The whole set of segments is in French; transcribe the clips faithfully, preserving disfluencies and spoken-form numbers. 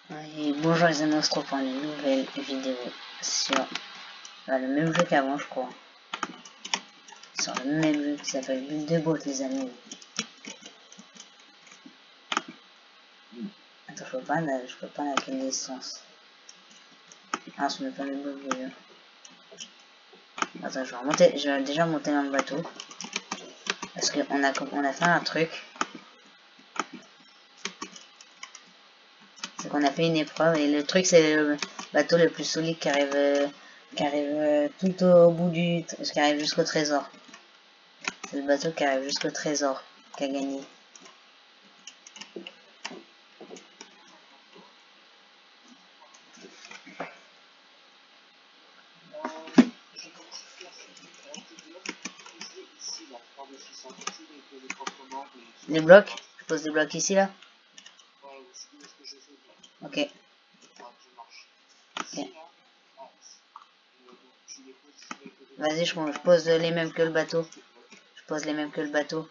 Et bonjour les amis, on se retrouve pour une nouvelle vidéo sur bah, le même jeu qu'avant, je crois. Sur le même jeu qui s'appelle Build de Boat, les amis. Attends, je peux pas, je peux pas à quelle distance. Ah, je mets pas le bloc de jeu. Attends, je vais, remonter, je vais déjà monter dans le bateau. Parce qu'on a, on a fait un truc. C'est qu'on a fait une épreuve et le truc c'est le bateau le plus solide qui arrive, euh, qui arrive euh, tout au bout du... qui arrive jusqu'au trésor. C'est le bateau qui arrive jusqu'au trésor qui a gagné. Les blocs, je pose des blocs ici là. Ok. Ok. Vas-y, je, je pose les mêmes que le bateau. Je pose les mêmes que le bateau.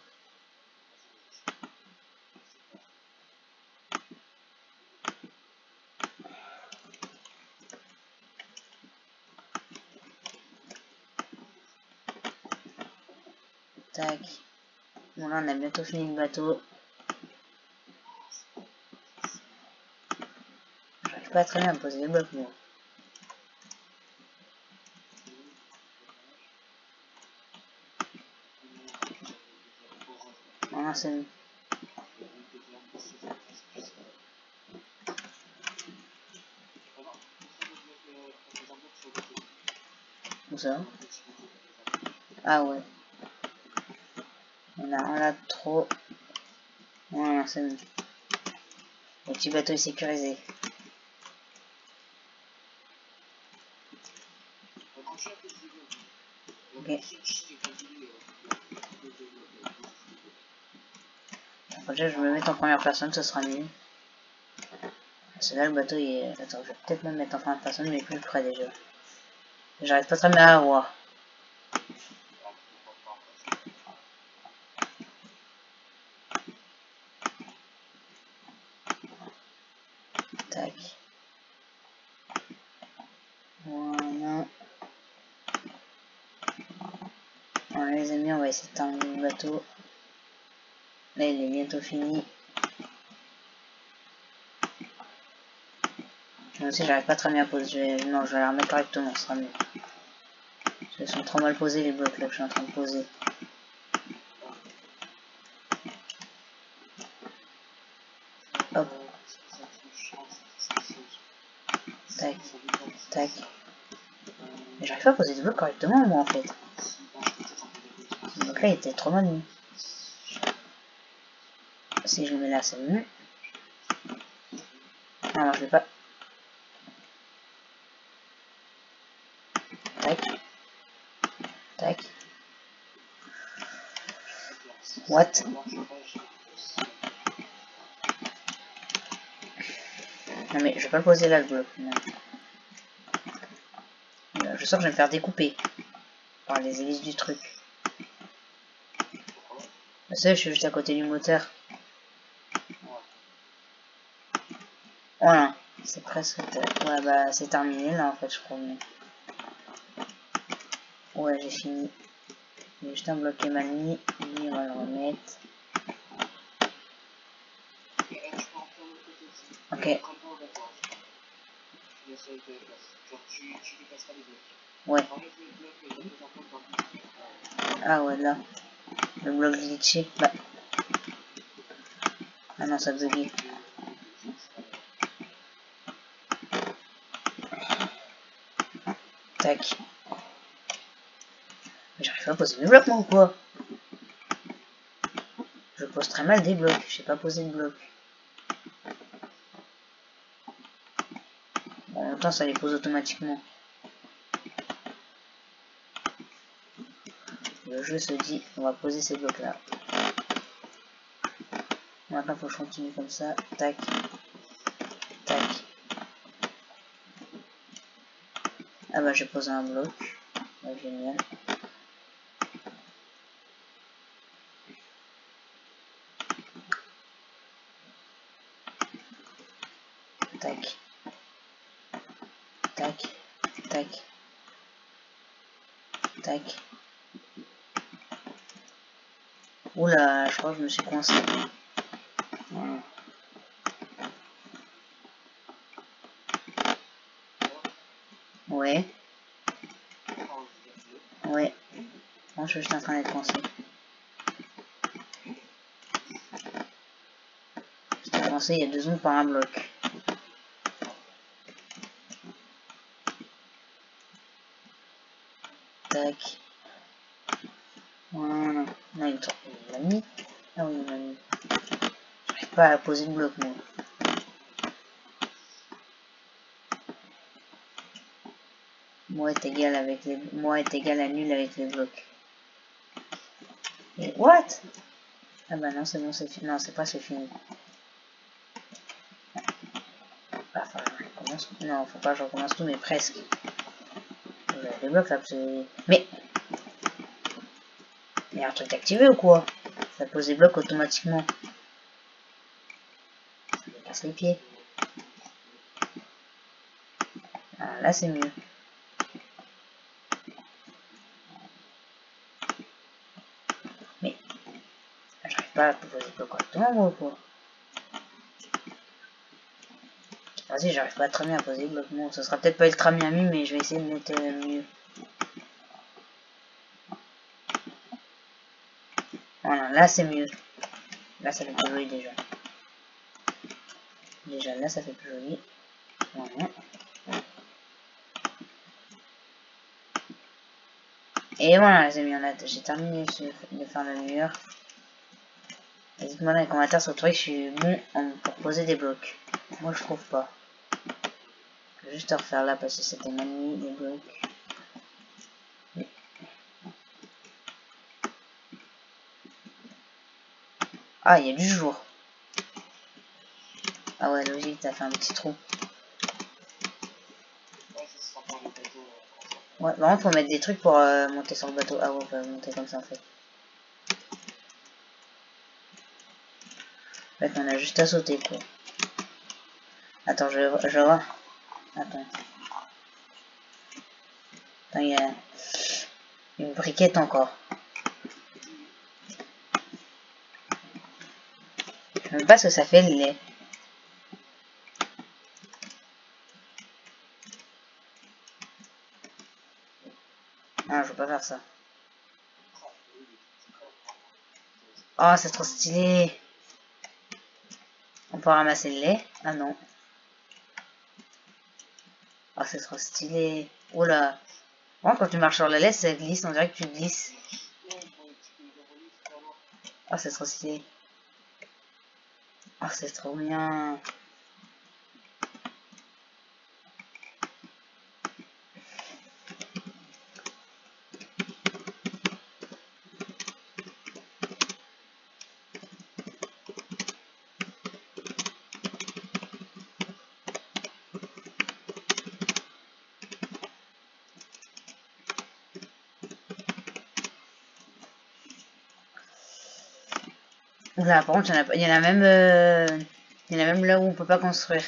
Tac. Bon là on a bientôt fini le bateau. J'arrive pas très bien à poser les blocs moi. Non, c'est mieux. Où ça? Ah ouais. On a, on a trop. Voilà, c'est mieux. Le petit bateau est sécurisé. Ok. Après, je vais me mettre en première personne, ce sera mieux. Parce que là, le bateau il est... Attends, je vais peut-être me mettre en première personne, mais plus près déjà. J'arrive pas très bien à voir. Tac. Voilà. Voilà les amis, on va essayer de terminer le bateau. Là, il est bientôt fini. Moi aussi, j'arrive pas très bien à poser. Je vais... Non, je vais la remettre correctement, ce sera mieux. Ils sont trop mal posés les blocs là que je suis en train de poser. Hop. Tac. Tac. Mais j'arrive pas à poser des blocs correctement moi en fait. Donc là il était trop mal mis. Si je le mets là c'est mieux. Non, non je l'ai pas. Tac. Tac. What? Non mais je vais pas le poser là le bloc. Non. Je sens que je vais me faire découper par les hélices du truc. Vous savez, je suis juste à côté du moteur. Voilà, c'est presque... Ouais bah c'est terminé là en fait je crois. Ouais j'ai fini. J'ai juste un bloc qui est mal mis. Lui on va le remettre. Ok. Ouais. Ah ouais là. Le bloc glitché. Bah. Ah non ça bugué. Tac. Mais j'arrive pas à poser mes blocs moi ou quoi? Je pose très mal des blocs. Je sais pas poser de blocs. Bon, en même temps ça les pose automatiquement. Le jeu se dit on va poser ces blocs là. Maintenant faut que je continue comme ça. Tac. Tac. Ah bah j'ai posé un bloc. Ouais, génial. Tac. Tac. Tac. Tac. Oula, je crois que je me suis coincé. Voilà. Ouais. Ouais. Bon, je suis juste en train d'être coincé. J'étais coincé il y a deux secondes par un bloc. Tac. Voilà. Non, il l'a mis. Ah oui, il l'a mis. J'arrive pas à poser le bloc, moi. Moi est égal avec les... Moi est égal à nul avec les blocs. Et what? Ah bah non, c'est bon, c'est fini. Non, c'est pas c'est fini. Bah, enfin, je recommence. Non, faut pas que je recommence tout, mais presque. J'avais des blocs là, c'est... Mais... Il y a un truc activé ou quoi? Ça pose des blocs automatiquement. Ça me casse les pieds. Ah, là c'est mieux. Mais... J'arrive pas à poser des blocs correctement, moi, ou quoi? Vas-y, j'arrive pas très bien à poser des blocs. Bon, ça sera peut-être pas ultra bien mis, mais je vais essayer de mettre euh, mieux. Voilà, là c'est mieux. Là ça fait plus joli déjà. Déjà là ça fait plus joli. Voilà. Et voilà les amis, j'ai terminé de faire le mur. Dites-moi dans les commentaires si vous trouvez que je suis bon pour poser des blocs. Moi je trouve pas. Je vais juste refaire là parce que c'était mal mis les blocs. Ah, il y a du jour. Ah ouais, logique, t'as fait un petit trou. Ouais, par contre, faut mettre des trucs pour euh, monter sur le bateau. Ah ouais, on va monter comme ça en fait. En fait, on a juste à sauter quoi. Attends, je, je vois. Attends. Attends, il y a une briquette encore. Je sais même pas ce que ça fait le lait. Ah, je veux pas faire ça. Oh, c'est trop stylé. On peut ramasser le lait? Ah non. Oh, c'est trop stylé. Oula. Bon, quand tu marches sur le lait, ça glisse. On dirait que tu glisses. Oh, c'est trop stylé. Oh, c'est trop bien. Là, par contre, il y en a, il y en a même, euh, il y en a même là où on peut pas construire.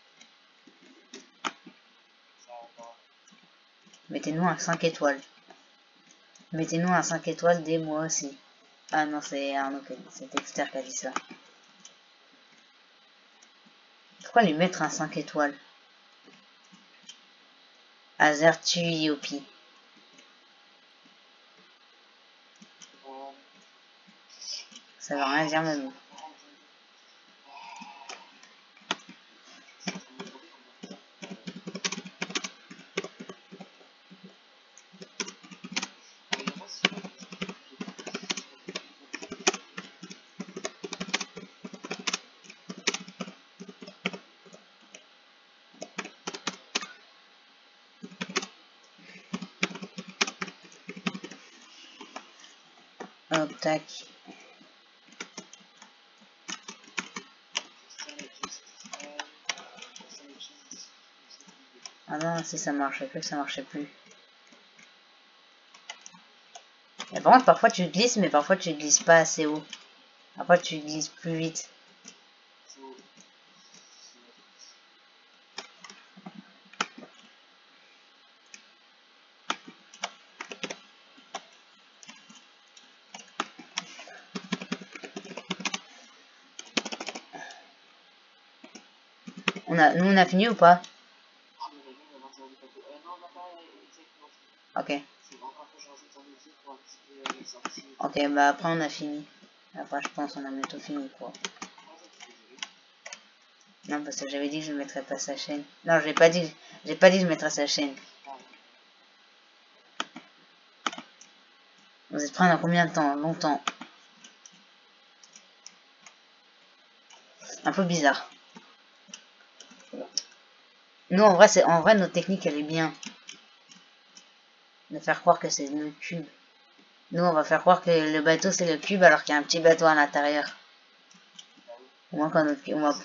Mettez-nous un cinq étoiles. Mettez-nous un cinq étoiles dès moi aussi. Ah non, c'est Arnaud, c'est Dexter qui a dit ça. Pourquoi lui mettre un cinq étoiles? Azertu Yopi. Ça veut rien dire même. Hop, tac. Ah non, si ça marchait plus, ça marchait plus. Et par contre, parfois tu glisses, mais parfois tu glisses pas assez haut. Parfois tu glisses plus vite. On a, nous on a fini ou pas? Ok. Ok, bah après on a fini. Après je pense on a bientôt fini quoi. Non parce que j'avais dit que je mettrais pas sa chaîne. Non j'ai pas dit, j'ai pas dit que je mettrais sa chaîne. Vous êtes prêts dans combien de temps? Longtemps. Un peu bizarre. Nous en vrai c'est en vrai notre technique elle est bien. De faire croire que c'est le cube. Nous on va faire croire que le bateau c'est le cube alors qu'il y a un petit bateau à l'intérieur. Au moins quand notre on va...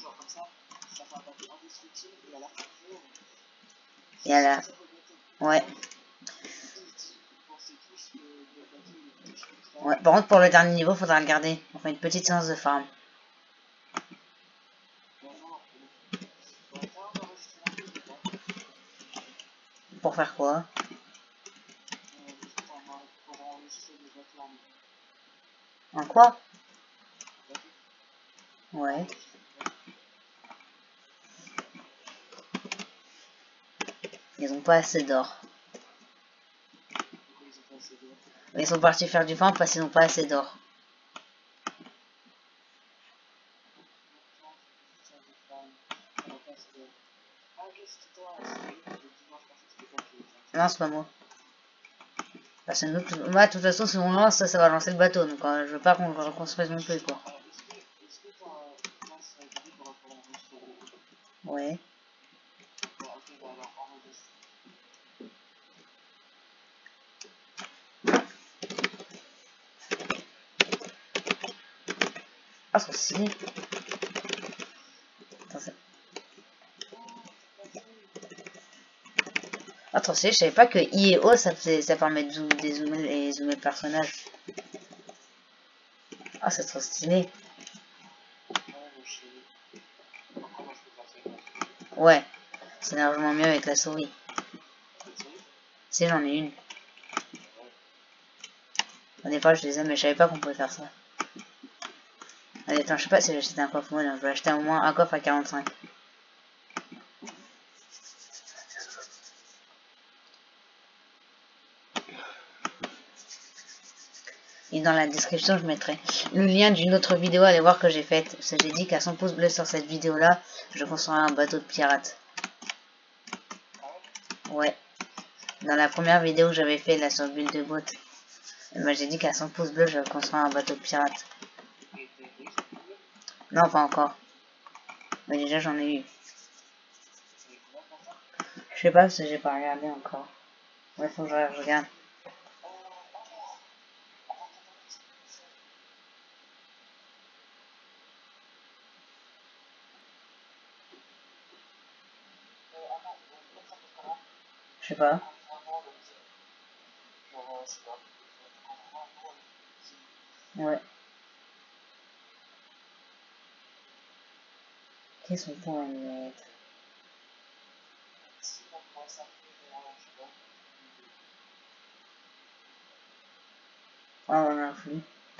Et à la... Ouais. Ouais. Par contre pour le dernier niveau faudra le garder. On fait une petite séance de farm. Pour faire quoi? En quoi? Ouais. Ils ont pas assez d'or. Ils sont partis faire du farm parce qu'ils n'ont pas assez d'or. Non, c'est pas moi. Parce que nous, tout... moi, de toute façon, si on lance, ça, ça va lancer le bateau. Donc, euh, je veux pas qu'on le reconstruise non plus, quoi. Ouais. Ah, c'est stylé. Attends, ça... Ah, trop stylé. Je savais pas que I et O, ça, faisait... ça permet de zoom... dézoomer et zoomer le personnage. Ah, c'est trop stylé. Ouais. C'est largement mieux avec la souris. Si, j'en ai une. Au départ, je les aime, mais je savais pas qu'on pouvait faire ça. Allez, attends, je sais pas si j'ai acheté un coffre mode. Je vais acheter au moins un coffre à quarante-cinq. Et dans la description, je mettrai le lien d'une autre vidéo à aller voir que j'ai faite. Parce que j'ai dit qu'à cent pouces bleus sur cette vidéo-là, je construirai un bateau de pirate. Ouais. Dans la première vidéo que j'avais fait là sur Build de Boat, bah, j'ai dit qu'à cent pouces bleus, je construirai un bateau de pirate. Non, pas encore. Mais déjà, j'en ai eu. Je sais pas parce que j'ai pas regardé encore. Ouais, faut que je regarde. Je sais pas. Ouais. Qu'est-ce qu'on peut en mettre? Ah, on a plus.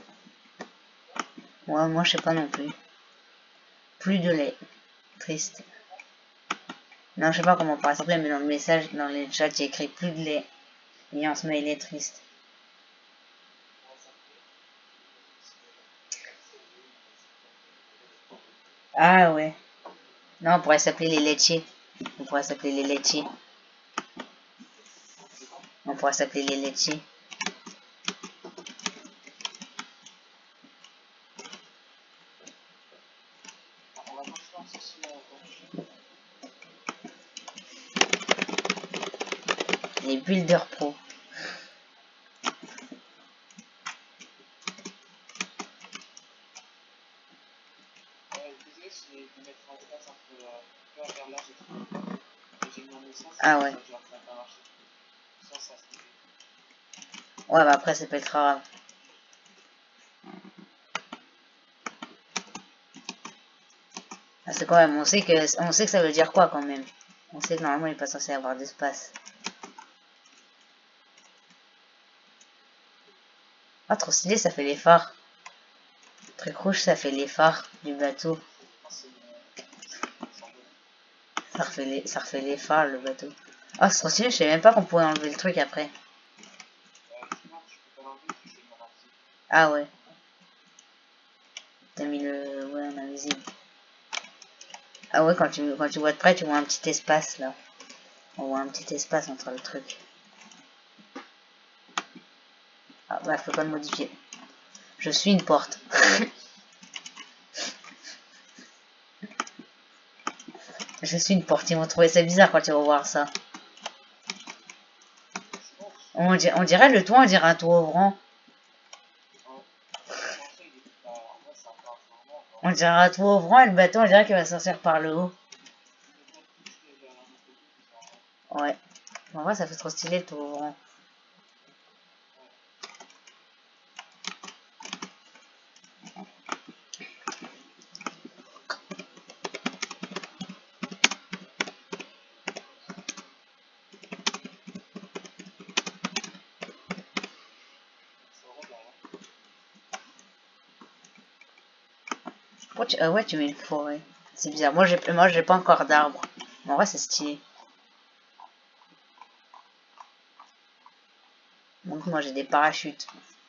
Ouais, moi, je sais pas non plus. Plus de lait. Triste. Non, je sais pas comment on pourrait s'appeler, mais dans le message, dans le chat, j'ai écrit plus de lait. Et en smiley triste. Ah ouais. Non, on pourrait s'appeler les laitiers. On pourrait s'appeler les laitiers. On pourrait s'appeler les laitiers. Les builders pro. Ah ouais. Ouais, bah après, c'est pas très grave. Ah, c'est quand même, on sait, que, on sait que ça veut dire quoi quand même. On sait que normalement, il n'est pas censé avoir d'espace. Ah, trop stylé, ça fait les phares. Truc rouge, ça fait les phares du bateau. Ça refait les, ça refait les phares, le bateau. Ah, c'est trop stylé, je savais même pas qu'on pouvait enlever le truc après. Ah ouais. T'as mis le... Ouais, en invisible. Ah ouais, quand tu, quand tu vois de près, tu vois un petit espace, là. On voit un petit espace entre le truc. Ah bah, je peux pas le modifier. Je suis une porte. Je suis une porte. Ils vont trouver ça bizarre quand ils vont voir ça. On dirait, on dirait le toit, on dirait un toit ouvrant. On dirait un toit ouvrant et le bateau, on dirait qu'il va sortir par le haut. Ouais. En vrai, ça fait trop stylé le toit ouvrant. Pourquoi tu... Ah ouais, tu mets une forêt. C'est bizarre. Moi, j'ai moi, j'ai pas encore d'arbres. En vrai, c'est stylé. Donc, moi, j'ai des parachutes.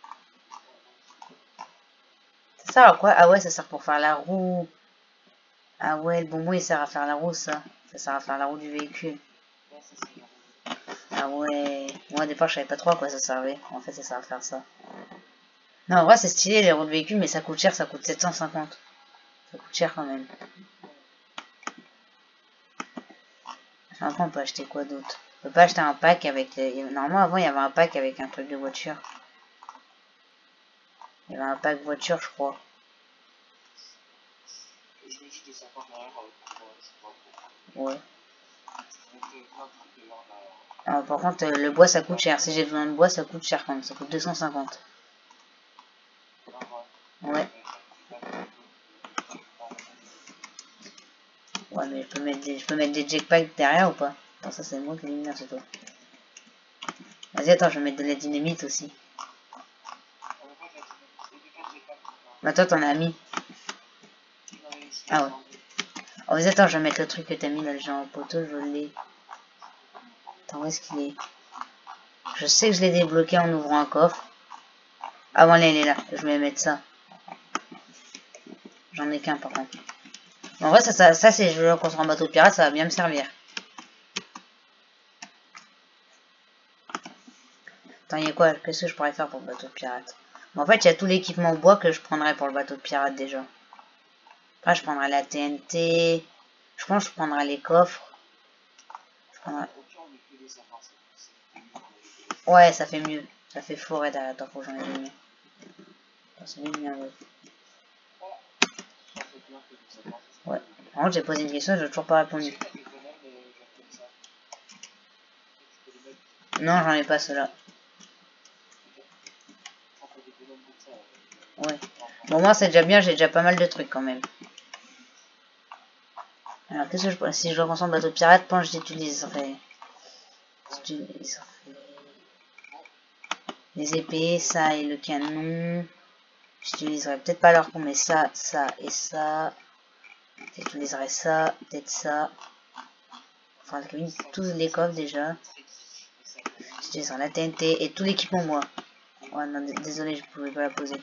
Ça sert à quoi? Ah ouais, ça sert pour faire la roue. Ah ouais, le bonbon, il sert à faire la roue, ça. Ça sert à faire la roue du véhicule. Ah ouais. Moi, au départ, je savais pas trop à quoi ça servait. En fait, ça sert à faire ça. Non, en vrai, c'est stylé, les roues de véhicule, mais ça coûte cher. Ça coûte sept cent cinquante. Ça coûte cher quand même. Après, on peut acheter quoi d'autre? On peut pas acheter un pack avec... Les... Normalement, avant, il y avait un pack avec un truc de voiture. Il y avait un pack voiture, je crois. Ouais. Alors, par contre, euh, le bois, ça coûte cher. Si j'ai besoin de bois, ça coûte cher quand même. Ça coûte deux cent cinquante. Ouais. Ouais, mais je peux mettre des, je peux mettre des jetpacks derrière ou pas? Attends, ça c'est moi qui l'ai mis, c'est toi. Vas-y, attends, je vais mettre de la dynamite aussi. Bah toi, t'en as mis. Ah ouais. Oh, vas-y, attends, je vais mettre le truc que t'as mis là, le genre poteau, je l'ai. Attends, où est-ce qu'il est? Je sais que je l'ai débloqué en ouvrant un coffre. Ah bon, là, il est là. Je vais mettre ça. J'en ai qu'un par contre. En vrai, ça, ça, ça c'est je veux construire un bateau de pirate, ça va bien me servir. Attends, il y a quoi? Qu'est-ce que je pourrais faire pour le bateau de pirate? Bon, en fait, il y a tout l'équipement bois que je prendrais pour le bateau de pirate déjà. Après, je prendrai la T N T. Je pense que je prendrai les coffres. Je prendrai... Ouais, ça fait mieux. Ça fait forêt derrière. Attends, faut que j'en ai donné. C'est bien, ouais. Ouais. Par contre, j'ai posé une question, je n'ai toujours pas répondu. Non, j'en ai pas ceux-là. Ouais. Bon, moi, c'est déjà bien, j'ai déjà pas mal de trucs quand même. Alors, qu'est-ce que je... Si je dois construire un bateau de pirate, je pense que j'utiliserai... J'utiliserai... Les épées, ça et le canon. J'utiliserai peut-être pas leur coup, mais ça, ça et ça. J'utiliserai ça, peut-être ça. Enfin, tous les coffres déjà. J'utiliserai la T N T et tout l'équipement moi. Ouais, non, désolé, je pouvais pas la poser.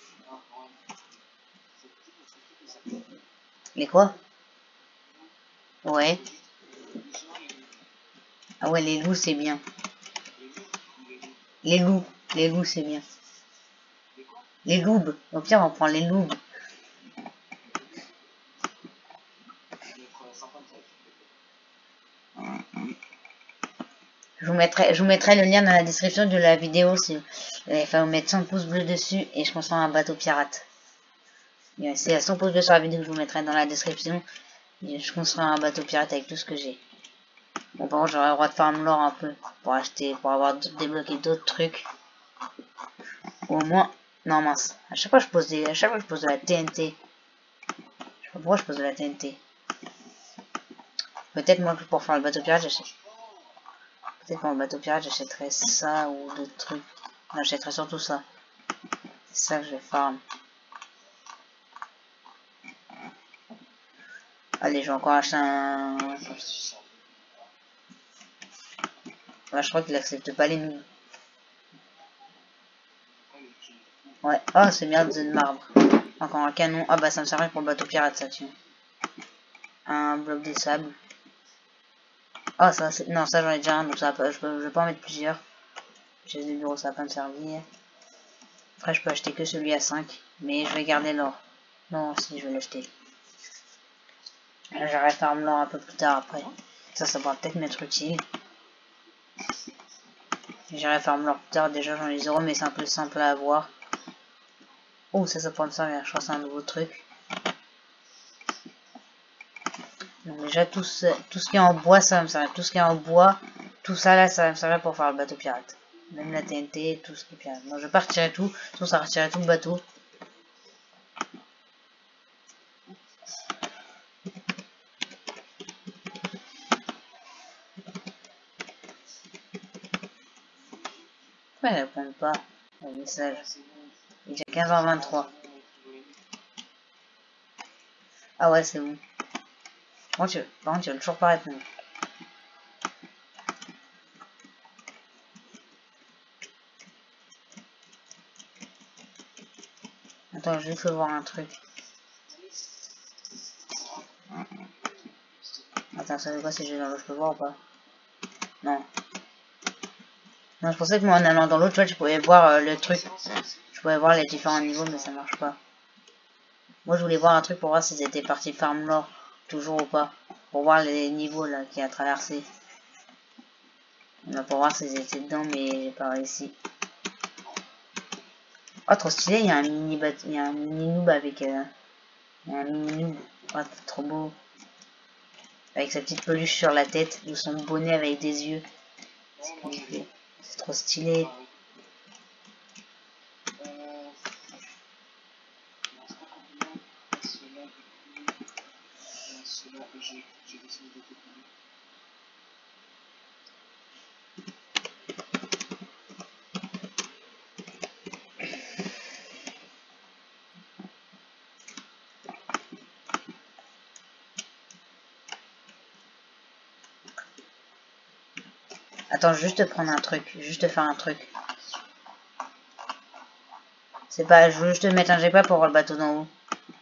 Les quoi? Ouais. Ah ouais, les loups, c'est bien. Les loups. Les loups, c'est bien. Les loubes. Au pire, on prend les loubes. Je vous mettrai, je vous mettrai le lien dans la description de la vidéo. Si, il faut mettre cent pouces bleus dessus et je construis un bateau pirate. C'est à cent pouces bleus sur la vidéo que je vous mettrai dans la description. Et je construis un bateau pirate avec tout ce que j'ai. Bon, par contre, j'aurai le droit de farm l'or un peu pour acheter, pour avoir débloqué d'autres trucs. Ou au moins, non mince. À chaque fois, je pose des, à chaque fois, je pose de la T N T. Je sais pas pourquoi je pose de la T N T. Peut-être moi que pour faire le bateau pirate, j'achète. Peut-être pour le bateau pirate, j'achèterais ça ou d'autres trucs. J'achèterais surtout ça. C'est ça que je vais farm. Allez, je vais encore acheter un... Ouais, je crois qu'il accepte pas les noobs. Ouais, oh c'est bien de marbre. Encore un canon. Ah bah ça me servirait pour le bateau pirate ça tue. Un bloc de sable. Oh ça c'est... Non ça j'en ai déjà un donc ça va pas... je, peux... je vais pas en mettre plusieurs. J'ai des bureaux ça va pas me servir. Après je peux acheter que celui à cinq. Mais je vais garder l'or. Non si je vais l'acheter. J'irai farm l'or un peu plus tard après. Ça ça pourra peut-être m'être utile. J'irai farm l'or plus tard. Déjà j'en ai zéro mais c'est un peu simple à avoir. Oh ça ça pourra me servir. Je crois que c'est un nouveau truc. Donc déjà tout ce, tout ce qui est en bois ça va me servir, tout ce qui est en bois, tout ça là ça va me servir pour faire le bateau pirate. Même la T N T, tout ce qui est pirate. Donc je vais pas retirer tout, sinon ça retirer tout le bateau. Pourquoi ils répondent pas au message? Il est déjà quinze heures vingt-trois. Ah ouais c'est bon. Par contre, tu, par contre, tu vas toujours pas répondre. Attends, je vais juste voir un truc. Attends, ça veut quoi si je vais dans l'eau, je peux voir ou pas? Non. Non, je pensais que moi en allant dans l'eau, tu vois, tu pouvais voir euh, le truc. Je pouvais voir les différents niveaux, mais ça marche pas. Moi, je voulais voir un truc pour voir si c'était parti farm l'or, toujours ou pas. Pour voir les niveaux là qu'il a traversé. Pour voir s'ils étaient dedans, mais j'ai pas réussi. Oh, trop stylé, il y a un mini bat il y a un mini noob avec. Euh... Il y a un mini noob. Oh, trop beau. Avec sa petite peluche sur la tête, ou son bonnet avec des yeux. C'est trop stylé. Attends, juste prendre un truc, juste faire un truc. C'est pas, je veux juste mettre un jetpack pour voir le bateau d'en haut.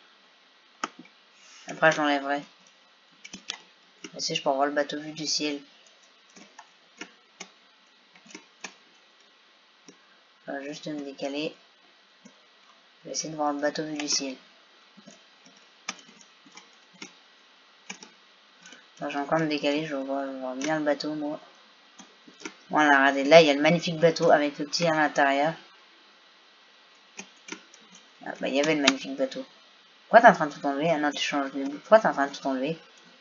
Après, je l'enlèverai. Et si je peux voir le bateau vu du ciel. Je vais juste me décaler. Je vais essayer de voir le bateau vu du ciel. J'ai encore me décaler, je vois, je vois bien le bateau, moi. Voilà, regardez, là, il y a le magnifique bateau avec le petit à l'intérieur. Ah, bah, il y avait le magnifique bateau. Pourquoi t'es en train de tout enlever? Ah non, tu changes de bout. Pourquoi t'es en train de tout enlever?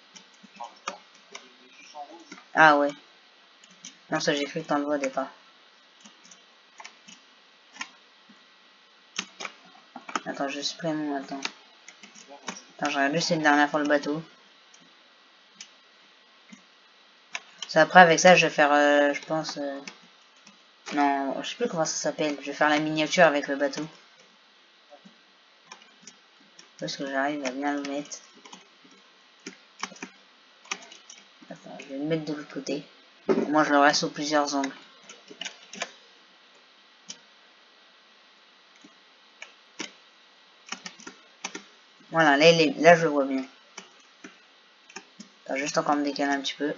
Ah ouais. Non, ça, j'ai cru que t'enlevais au départ. Attends, je supprime mon... Attends. Attends, je regarde juste une dernière fois le bateau. C'est après, avec ça, je vais faire, euh, je pense... Euh... Non, je sais plus comment ça s'appelle. Je vais faire la miniature avec le bateau. Parce que j'arrive à bien le mettre. Attends, je vais le mettre de l'autre côté. Moi, je le reste sous plusieurs angles. Voilà, là, il est... là je le vois bien. Attends, juste encore me décaler un petit peu.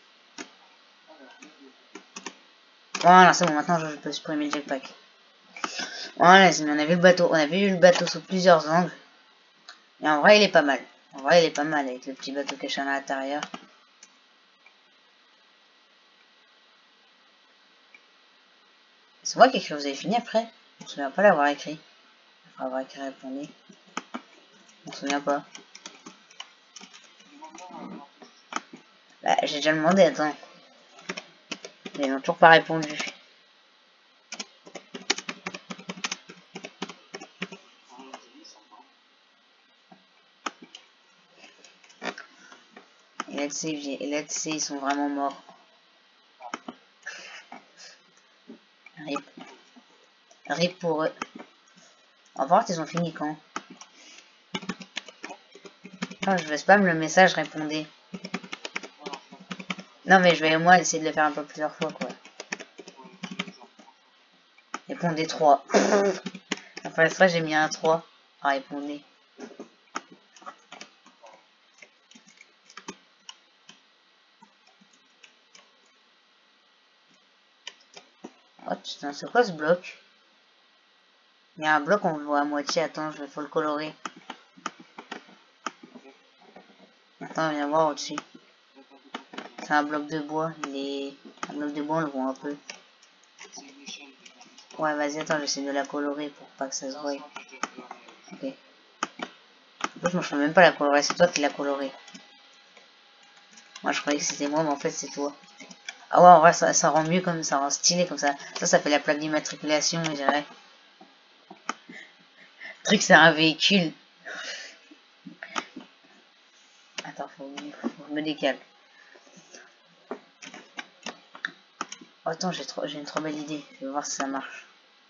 Voilà, c'est bon, maintenant je peux supprimer le jetpack. Voilà, on a vu le bateau, on a vu le bateau sous plusieurs angles. Et en vrai, il est pas mal. En vrai, il est pas mal avec le petit bateau caché à l'intérieur. C'est moi qui ai écrit, vous avez fini après? On se souvient pas l'avoir écrit. Après avoir écrit répondez. On se souvient pas. Bah, j'ai déjà demandé, attends. Ils n'ont toujours pas répondu. Et là, tu sais, et là, tu sais, ils sont vraiment morts. Rip. Rip pour eux. On va voir qu'ils ont fini quand. Oh, je vais spam le message, répondez. Non, mais je vais moi essayer de le faire un peu plusieurs fois, quoi. Répondez trois. Après ça, j'ai mis un trois. Ah, répondez. Oh putain, c'est quoi ce bloc? Il y a un bloc, on le voit à moitié. Attends, je vais faut le colorer. Attends, viens voir au-dessus. C'est un bloc de bois. Il est... Un bloc de bois, on le voit un peu. Ouais, vas-y, attends, j'essaie de la colorer pour pas que ça se voie. Ok. En plus, moi, je peux même pas la colorer. C'est toi qui l'as coloré. Moi, je croyais que c'était moi, mais en fait, c'est toi. Ah ouais, en vrai, ça, ça rend mieux comme ça, rend stylé comme ça. Ça, ça fait la plaque d'immatriculation, je dirais. Le truc, c'est un véhicule. Attends, faut, faut que je me décale. Oh, attends, j'ai trop, j'ai une trop belle idée. Je vais voir si ça marche.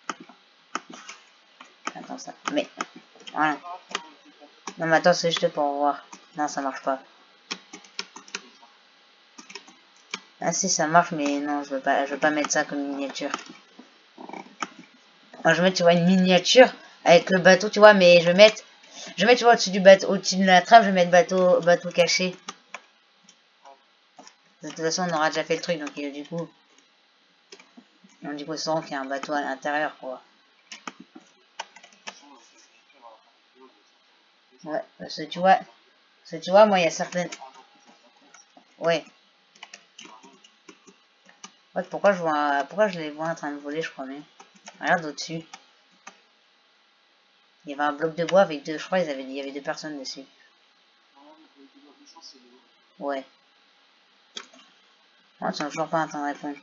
Attends, ça. Mais, voilà. Non, mais attends, c'est juste pour voir. Non, ça marche pas. Ah si, ça marche, mais non, je veux pas, je veux pas mettre ça comme miniature. Moi, je vais mettre, tu vois, une miniature avec le bateau, tu vois, mais je vais mettre, je vais mettre, tu vois, au-dessus du bateau, au-dessus de la trame, je vais mettre bateau, bateau caché. De toute façon, on aura déjà fait le truc, donc du coup, donc, du coup, c'est qu'il y a un bateau à l'intérieur, quoi. Ouais, parce que tu vois, parce que tu vois, moi, il y a certaines, ouais. Ouais, pourquoi je vois, pourquoi je les vois en train de voler, je crois même. Regarde au-dessus. Il y avait un bloc de bois avec deux, je crois, ils avaient, il y avait deux personnes dessus. Ouais. Oh, ils sont toujours pas en train de répondre.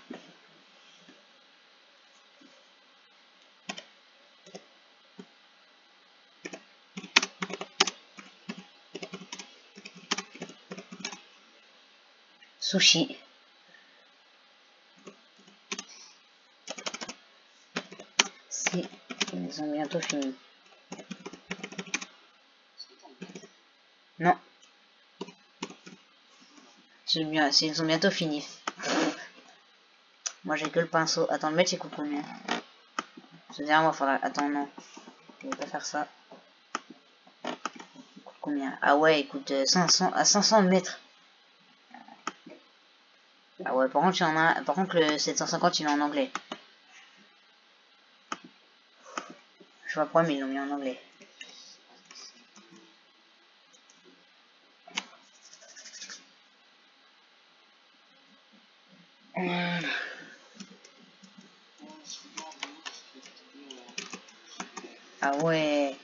Sushi. Si, ils ont bientôt fini. Non. C'est bien, ils ont bientôt fini. Moi j'ai que le pinceau. Attends, le mec il coûte combien? Je veux dire, moi faudra. Attends, non. Je vais pas faire ça. Il coûte combien? Ah ouais, il coûte cinq cents à cinq cents mètres. Ah ouais, par contre, il y en a. Par contre, le sept cent cinquante il est en anglais. Je sais pas pourquoi, mais ils l'ont mis en anglais. Hum. Ah ouais.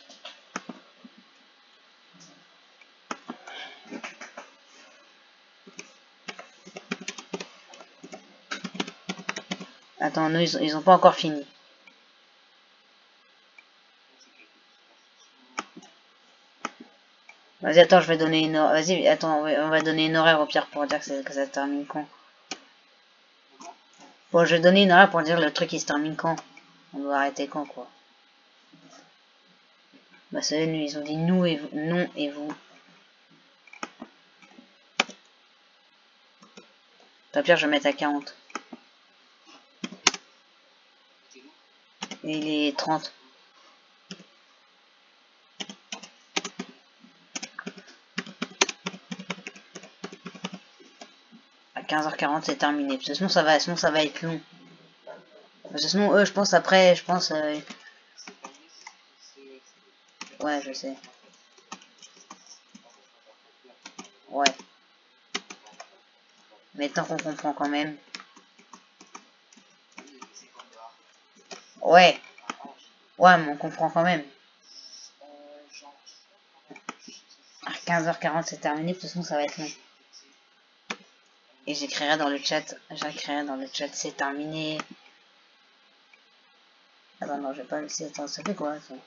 Attends, non, ils ont, ils ont pas encore fini. Vas-y, attends, je vais donner une horaire. Vas-y, attends, on va donner une horaire au pire pour dire que, que ça se termine quand. Bon, je vais donner une horaire pour dire le truc il se termine quand. On doit arrêter quand, quoi. Bah, c'est eux, ils ont dit nous et vous, non et vous. Pas pire, je vais mettre à quarante. Et il est trente. À quinze heures quarante, c'est terminé. Parce que sinon, ça va, sinon, ça va être long. Parce que sinon, eux, je pense, après, je pense... Euh... Ouais, je sais. Ouais. Mais tant qu'on comprend quand même. Ouais. Ouais, mais on comprend quand même. À quinze heures quarante, c'est terminé. De toute façon, ça va être long. Et j'écrirai dans le chat. J'écrirai dans le chat, c'est terminé. Attends, non, je vais pas laisser. Attends, ça fait quoi, ça?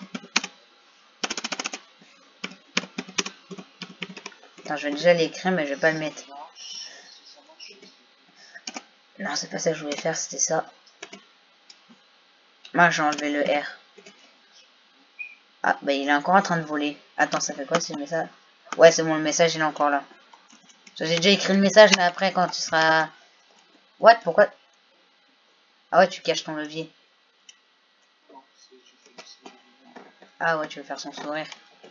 Attends, je vais déjà l'écrire, mais je vais pas le mettre. Non, c'est pas ça que je voulais faire, c'était ça. Moi, j'ai enlevé le R. Ah, bah il est encore en train de voler. Attends, ça fait quoi ce message? Ouais, c'est bon, le message il est encore là. J'ai déjà écrit le message, mais après quand tu seras... What? Pourquoi? Ah ouais, tu caches ton levier. Ah ouais, tu veux faire son sourire.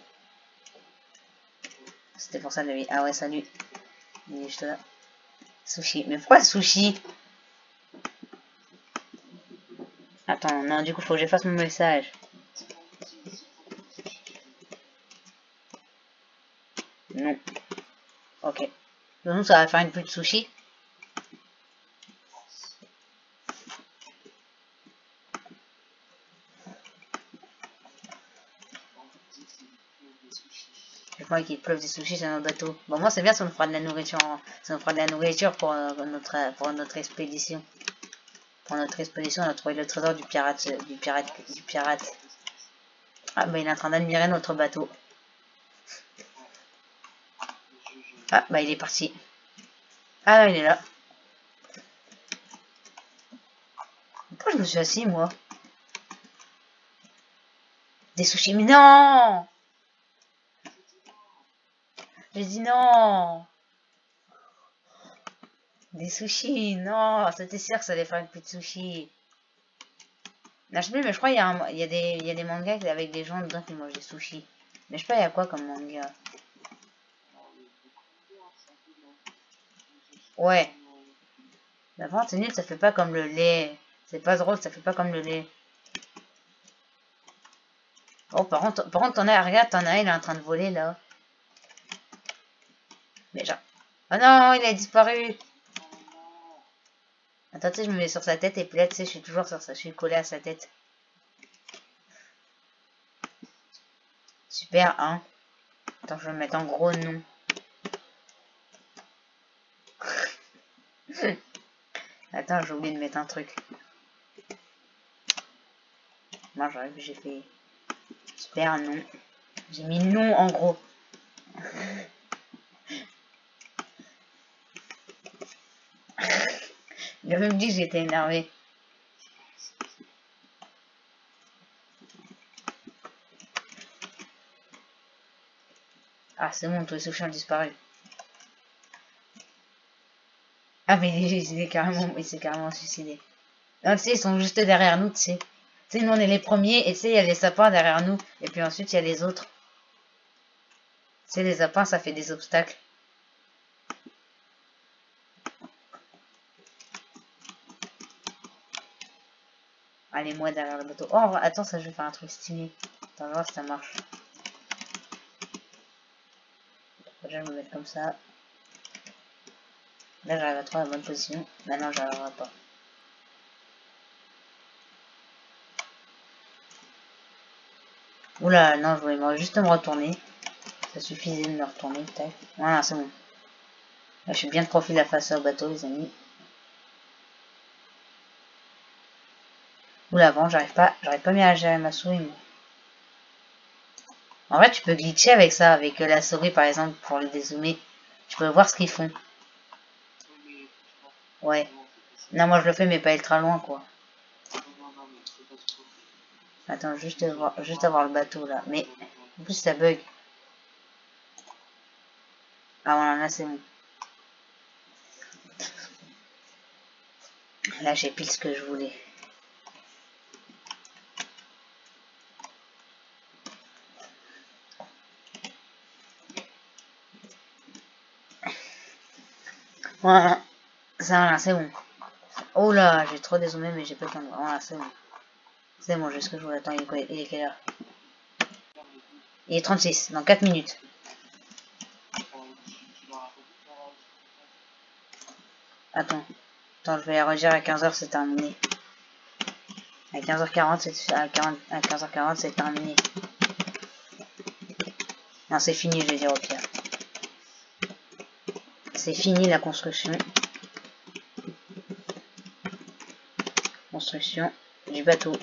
C'était pour ça le levier. Ah ouais, salut. Il est juste là. Sushi. Mais pourquoi sushi? Attends, non, du coup, faut que j'efface mon message. Non. Ok. Donc, ça va faire une pute sushi. Je crois qu'il pleuve des sushis sur notre bateau. Bon, moi, c'est bien, ça nous fera de la nourriture. Ça nous fera de la nourriture pour, euh, notre, pour notre expédition. Pour notre expédition, on a trouvé le trésor du pirate. Du pirate. Du pirate. Ah, bah, il est en train d'admirer notre bateau. Ah, bah, il est parti. Ah, là, il est là. Pourquoi je me suis assis, moi? Des sushis. Mais non! J'ai dit non! Des sushis, non! C'était sûr que ça allait faire une petite sushi. Non, je sais plus, mais je crois qu'il y, a un- il y, a des- il y a des mangas avec des gens dedans qui mangent des sushis. Mais je sais pas, il y a quoi comme manga? Ouais. La vente c'est nul, ça fait pas comme le lait. C'est pas drôle, ça fait pas comme le lait. Oh, par contre, par contre, t'en as, regarde, t'en as, il est en train de voler là. Mais genre. Oh non, il a disparu. Attends, tu sais, je me mets sur sa tête et puis là, tu sais, je suis toujours sur ça, je suis collé à sa tête. Super, hein. Attends, je vais me mettre en gros nom. Attends, j'ai oublié de mettre un truc. Non, j'aurais vu, j'ai fait. Super, non. J'ai mis non en gros. Il a même dit que j'étais énervé. Ah, c'est bon, tous les sushis ont disparu. Ah, mais il s'est carrément, il s'est carrément suicidé. Non, tu sais, ils sont juste derrière nous, tu sais. Tu sais, nous, on est les premiers, et tu sais, il y a les sapins derrière nous. Et puis ensuite, il y a les autres. Tu sais, les sapins, ça fait des obstacles. Allez, moi, derrière le bateau. Oh, attends, ça, je vais faire un truc stylé. Attends, on va voir si ça marche. Déjà, je vais me mettre comme ça. Là, j'arrive à trouver la bonne position. Maintenant, j'arriverai pas. Oula, non, je voulais juste me retourner. Ça suffisait de me retourner, peut-être. Voilà, c'est bon. Là, je suis bien de profil la face au bateau, les amis. Oula, avant, j'arrive pas, j'arrive pas bien à gérer ma souris, moi. En vrai, tu peux glitcher avec ça, avec la souris, par exemple, pour le dézoomer. Tu peux voir ce qu'ils font. Ouais. Non, moi, je le fais, mais pas ultra loin, quoi. Attends, juste voir, juste avoir le bateau, là. Mais, en plus, ça bug. Ah, voilà, là, c'est bon. Là, j'ai pile ce que je voulais. Voilà. Ça, voilà, c'est bon. Oh là, j'ai trop dézoomé, mais j'ai pas le temps de... Voilà, c'est bon. C'est bon, j'ai ce que je voulais. Attends, il est, quoi il est quelle heure? Il est trente-six, dans quatre minutes. Attends. Attends, je vais redire à quinze heures, c'est terminé. À quinze heures quarante, c'est à, à quinze heures quarante, c'est terminé. Non, c'est fini, je vais dire au pire. C'est fini la construction. Construction du bateau.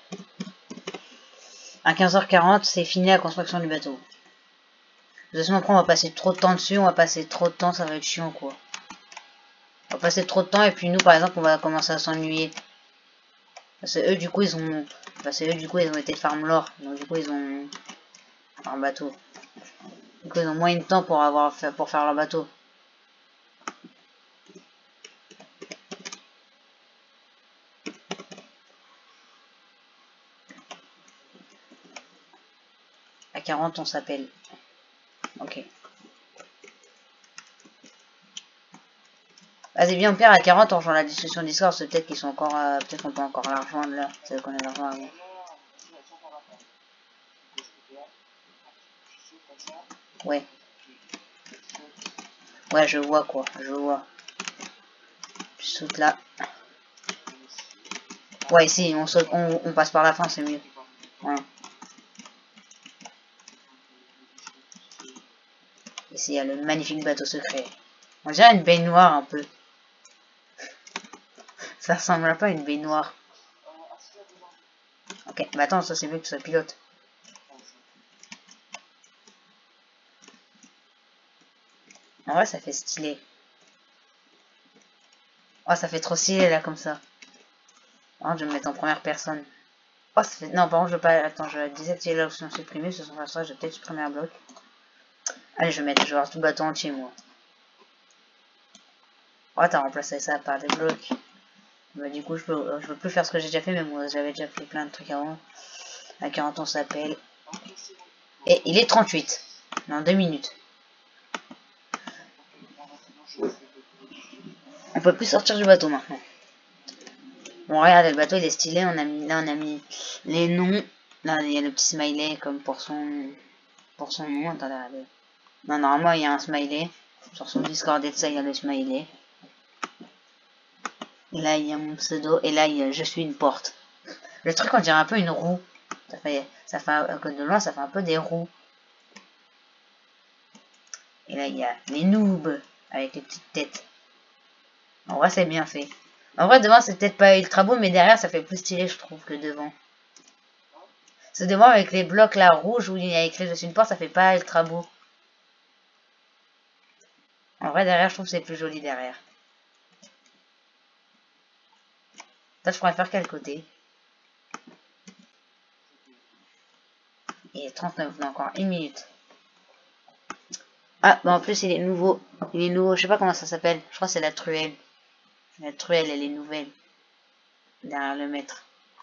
À quinze heures quarante, c'est fini la construction du bateau. De toute façon, après, on va passer trop de temps dessus, on va passer trop de temps, ça va être chiant, quoi. On va passer trop de temps, et puis nous, par exemple, on va commencer à s'ennuyer. Parce que eux, du coup, ils ont... Parce que eux, du coup, ils ont été farm l'or. Donc, du coup, ils ont un bateau. Du coup, ils ont moins de temps pour avoir fait, pour faire leur bateau. À quarante, on s'appelle. Ok. Vas-y, viens, au pire, à quarante, on rejoint la discussion Discord. C'est peut-être qu'ils sont encore. Euh, peut-être qu'on peut encore la rejoindre là. C'est qu'on a l'argent avant. Ouais. Ouais, je vois quoi. Je vois. Je saute là. Ouais, ici, on, saute, on, on passe par la fin, c'est mieux. Ouais. Ici, il y a le magnifique bateau secret. On dirait une baignoire un peu. Ça ressemble pas à une baignoire. Ok, bah attends, ça c'est mieux que ce soit pilote. En vrai, ça fait stylé. Oh, ça fait trop stylé là comme ça. Oh, je vais me mettre en première personne. Oh, ça fait. Non, par contre, je veux pas. Attends, je vais désactiver l'option supprimer. Ce sont ça, je vais peut-être supprimer un bloc. Allez, je vais mettre. Je vais avoir tout le bateau entier, moi. Oh, t'as remplacé ça par des blocs. Bah, du coup, je peux, je peux plus faire ce que j'ai déjà fait, mais moi, j'avais déjà fait plein de trucs avant. À quarante, on s'appelle. Et il est trente-huit. Dans deux minutes. On peut plus sortir du bateau maintenant. Bon, regarde, le bateau il est stylé. On a mis, là, on a mis les noms. Là, il y a le petit smiley comme pour son, pour son nom. Attendez, regardez. Non, normalement, il y a un smiley. Sur son Discord et tout ça, il y a le smiley. Et là, il y a mon pseudo. Et là, il y a je suis une porte. Le truc, on dirait un peu une roue. Ça fait, ça fait un, de loin, ça fait un peu des roues. Et là, il y a les noobs avec les petites têtes. En vrai, c'est bien fait. En vrai, devant, c'est peut-être pas ultra beau, mais derrière, ça fait plus stylé, je trouve, que devant. C'est devant avec les blocs là rouges où il y a écrit je suis une porte, ça fait pas ultra beau. En vrai, derrière, je trouve que c'est plus joli derrière. Ça, je pourrais faire quel côté? Il est trente-neuf, on a encore une minute. Ah, bah en plus, il est nouveau. Il est nouveau, je sais pas comment ça s'appelle. Je crois que c'est la truelle. La truelle, elle est nouvelle. Derrière le maître.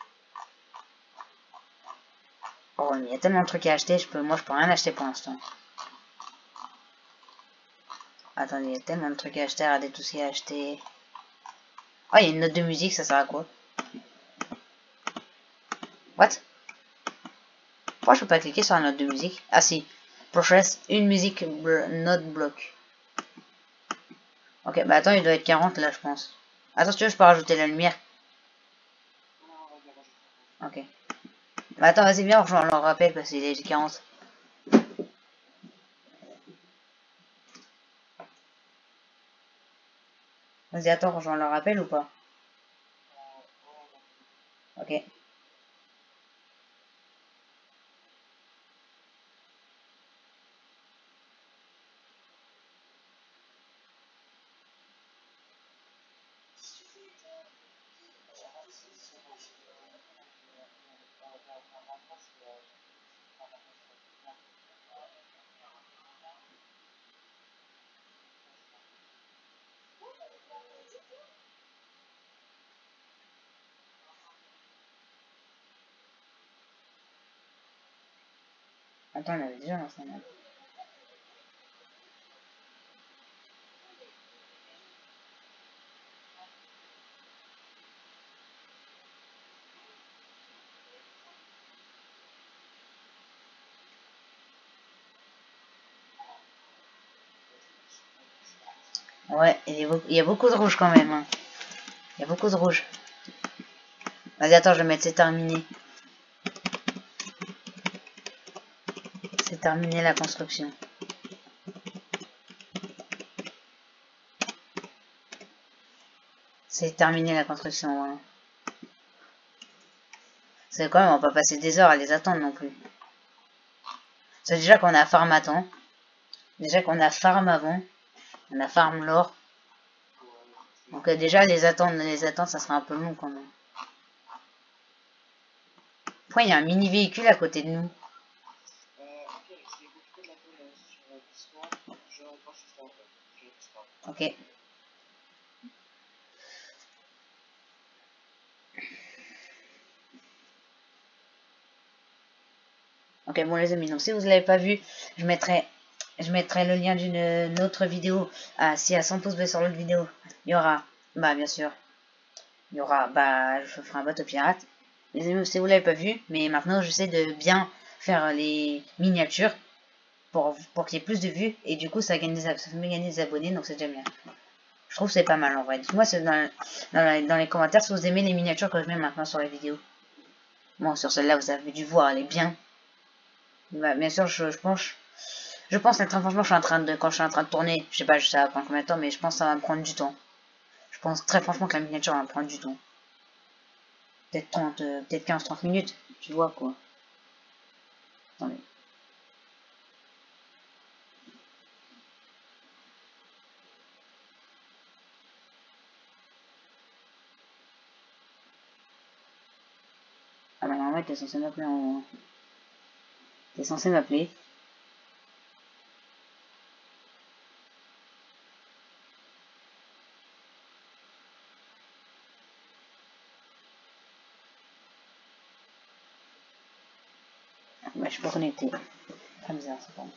Oh, mais il y a tellement de trucs à acheter, je peux, moi, je peux rien acheter pour l'instant. Attendez, il y a tellement de trucs à acheter, regardez tout ce qu'il y a à acheter. Oh, il y a une note de musique, ça sert à quoi? What? Pourquoi je peux pas cliquer sur la note de musique? Ah si. Process, une musique, note bloc. Ok, bah attends, il doit être quarante là, je pense. Attends, si tu veux, je peux rajouter la lumière. Ok. Bah attends, vas-y, viens, on le rappelle parce qu'il est quarante. Vas-y, attends, rejoins le rappel ou pas? Ok. Attends, on avait déjà lancé un. Ouais, il y, a beaucoup, il y a beaucoup de rouge quand même. Hein. Il y a beaucoup de rouge. Vas-y, attends, je vais mettre c'est terminé. C'est terminé la construction. C'est terminé la construction, voilà. C'est quand même, on va pas passer des heures à les attendre non plus. C'est déjà qu'on a farm à temps. Déjà qu'on a farm avant. On a farm l'or. Donc euh, déjà les attendre, les attendre, ça sera un peu long quand même. Pourquoi il y a un mini véhicule à côté de nous? Euh, ok, je vais m'occuper de la pole euh, sur euh, Discord. Je rentre sur Discord. Je vais Discord. Ok. Ok, bon les amis, donc si vous ne l'avez pas vu, je mettrai, je mettrai le lien d'une autre vidéo. Ah, si à cent pouces bleus sur l'autre vidéo, il y aura, bah bien sûr, il y aura, bah je ferai un bateau pirate. Les amis, si vous l'avez pas vu, mais maintenant j'essaie de bien faire les miniatures pour, pour qu'il y ait plus de vues. Et du coup, ça, gagne des, ça fait gagner des abonnés, donc c'est déjà bien. Je trouve que c'est pas mal en vrai. Dites-moi dans, dans, dans les commentaires si vous aimez les miniatures que je mets maintenant sur les vidéos. Bon, sur celle-là, vous avez dû voir, elle est bien. Bah, bien sûr, je, je pense, je pense être franchement, je suis en train de, quand je suis en train de tourner, je sais pas, je sais pas prendre combien de temps, mais je pense que ça va me prendre du temps. Je pense très franchement que la miniature va me prendre du temps. Peut-être trente, euh, peut-être quinze trente minutes, tu vois quoi. Attendez. Ah bah normalement, t'es censé m'appeler en... T'es censé m'appeler. Bah, je suis pas connecté. Très bizarre, ça pas.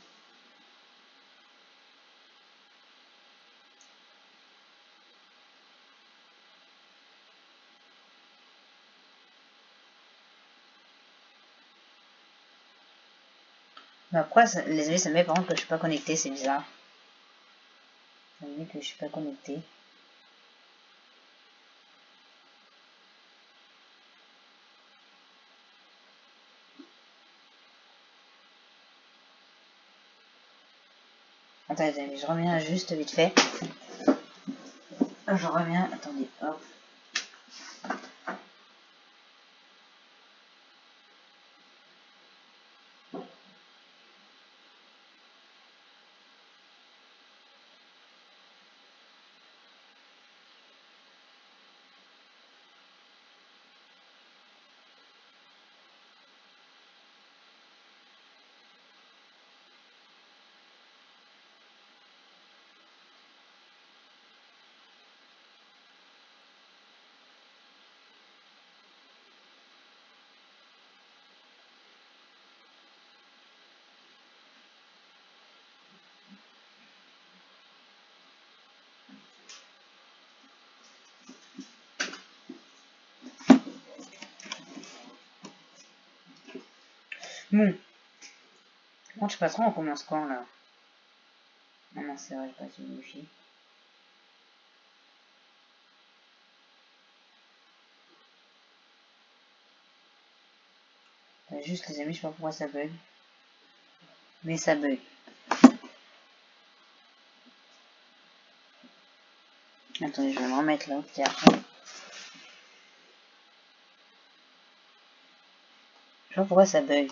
Bah, pourquoi ça, les amis, ça me met par contre que je suis pas connecté, c'est bizarre. Ça me met que je suis pas connecté. Attendez, attendez, je reviens juste vite fait. Je reviens, attendez, hop. Bon. Bon, je sais pas trop, on commence quand là? Non, non, c'est vrai, j'ai pas sur le wifi. Euh, Juste les amis, je sais pas pourquoi ça bug. Mais ça bug. Attendez, je vais me remettre là, puis après. Je sais pas pourquoi ça bug.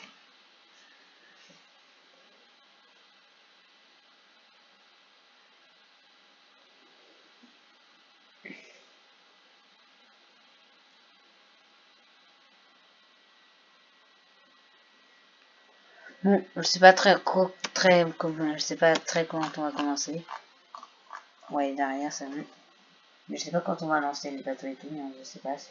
Bon, je sais pas très, très, je sais pas très comment on va commencer. Ouais, derrière ça veut. Mais je sais pas quand on va lancer le bateau et tout, mais je sais pas si.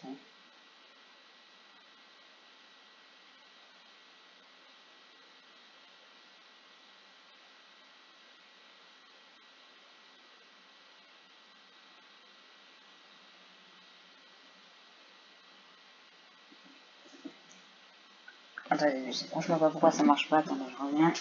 Attendez, je sais franchement pas pourquoi ça marche pas. Attendez, je reviens.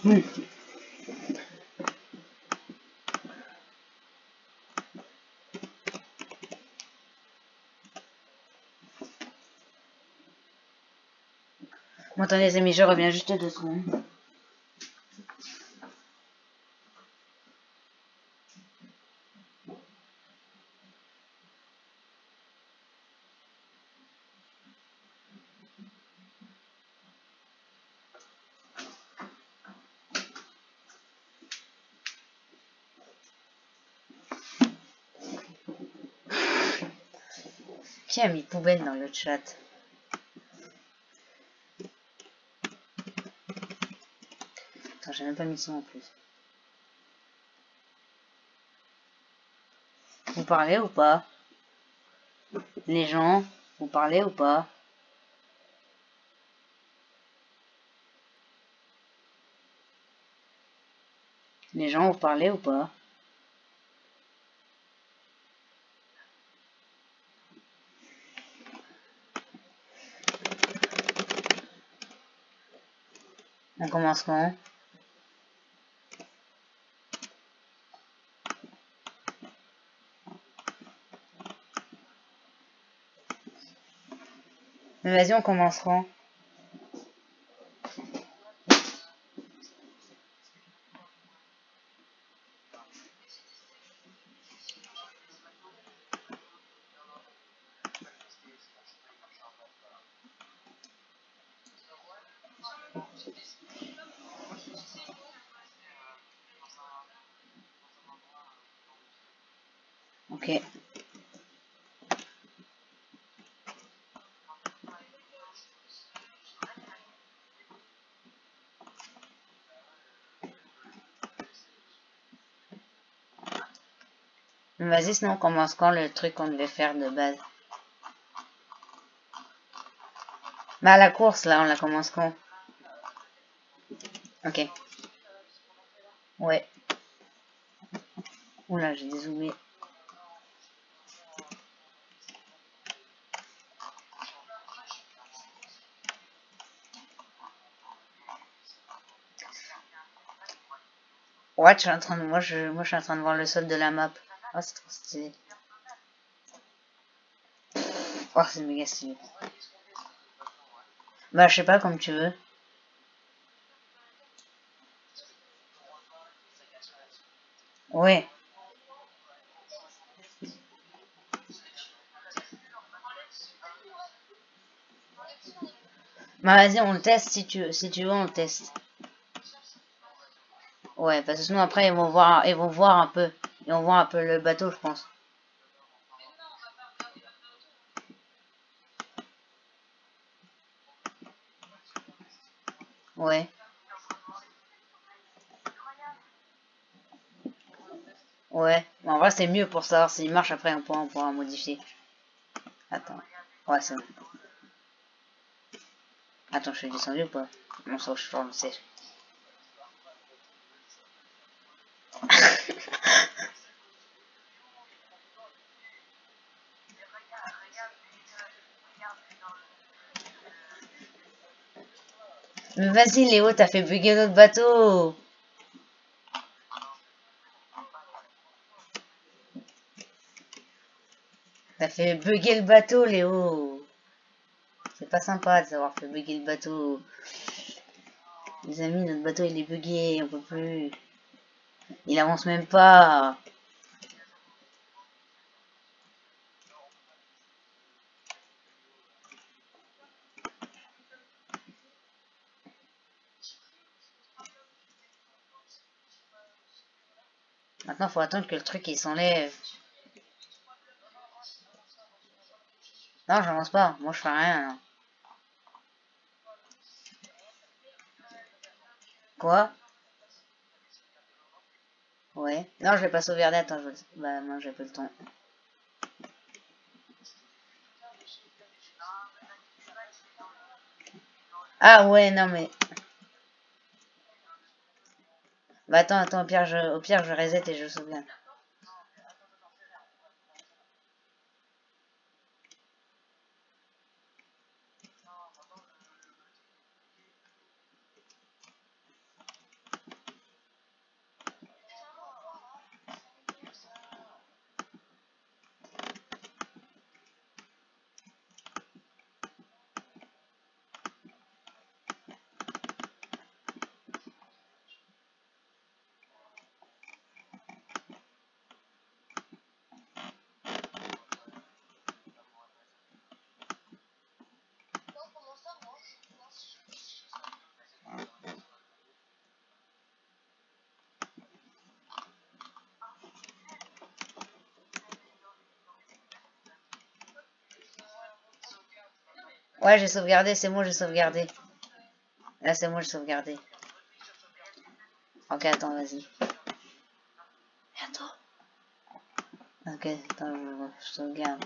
Oui. Bon, attendez les amis, je reviens juste deux secondes. Qui a mis poubelle dans le chat? Attends, j'ai même pas mis son en plus. Vous parlez ou pas? Les gens, vous parlez ou pas? Les gens, vous parlez ou pas? On commence quand? Mais vas-y, on commence quand? Ok. Vas-y, sinon on commence quand le truc qu'on devait faire de base? Bah la course là, on la commence quand? Ok. Ouais. Oula, j'ai dézoomé. Ouais, je suis en train de... Moi, je... Moi, je suis en train de voir le sol de la map. Oh, c'est trop stylé. Oh, c'est méga stylé. Bah, je sais pas, comme tu veux. Ouais. Bah, vas-y, on le teste si tu, si tu veux, on le teste. Ouais, parce que sinon, après, ils vont voir, ils vont voir un peu. Ils vont voir un peu le bateau, je pense. Ouais. Ouais. Mais en vrai, c'est mieux pour savoir s'il marche. Après, on pourra, on pourra modifier. Attends. Ouais, c'est bon. Attends, je suis descendu ou pas? Non, ça, je suis sur le siège. Mais vas-y, Léo, t'as fait bugger notre bateau. T'as fait bugger le bateau, Léo. C'est pas sympa de savoir fait bugger le bateau. Les amis, notre bateau, il est bugué, on peut plus. Il avance même pas. Maintenant, faut attendre que le truc, il s'enlève. Non, j'avance pas. Moi, je fais rien. Là. Quoi? Ouais. Non, je vais pas sauvegarder. Attends, je... Bah, non, j'ai pas le temps. Ah ouais, non, mais... Bah, attends, attends, au pire, je, au pire, je reset et je sauvegarde. Ouais, j'ai sauvegardé, c'est bon, j'ai sauvegardé. Là, c'est bon, j'ai sauvegardé. Ok, attends, vas-y. Attends. Ok, attends, je, je sauvegarde.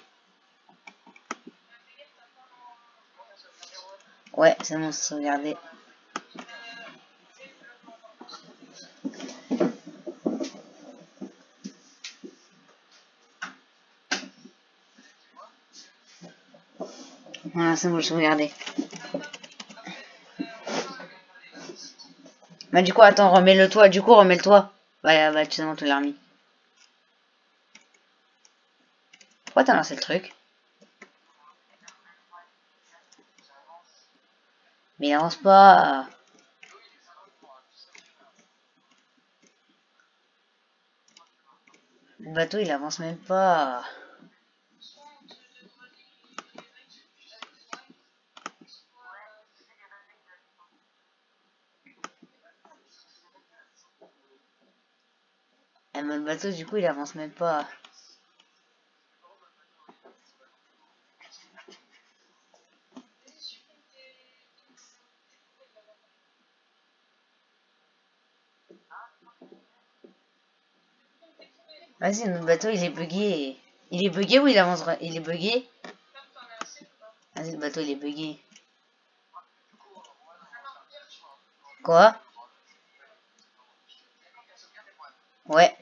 Ouais, c'est bon, c'est sauvegardé. Voilà, c'est bon, je sauvegardé. Bah du coup, attends, remets-le toi. Du coup, remets-le toi. Bah, bah, tu sais, on te l'a remis. Pourquoi t'as lancé le truc? Mais il avance pas. Le bateau, il avance même pas. Et le bateau, du coup, il avance même pas. Vas-y, notre bateau, il est bugué. Il est bugué ou il avance? Il est bugué? Vas-y, le bateau, il est bugué. Quoi? Ouais.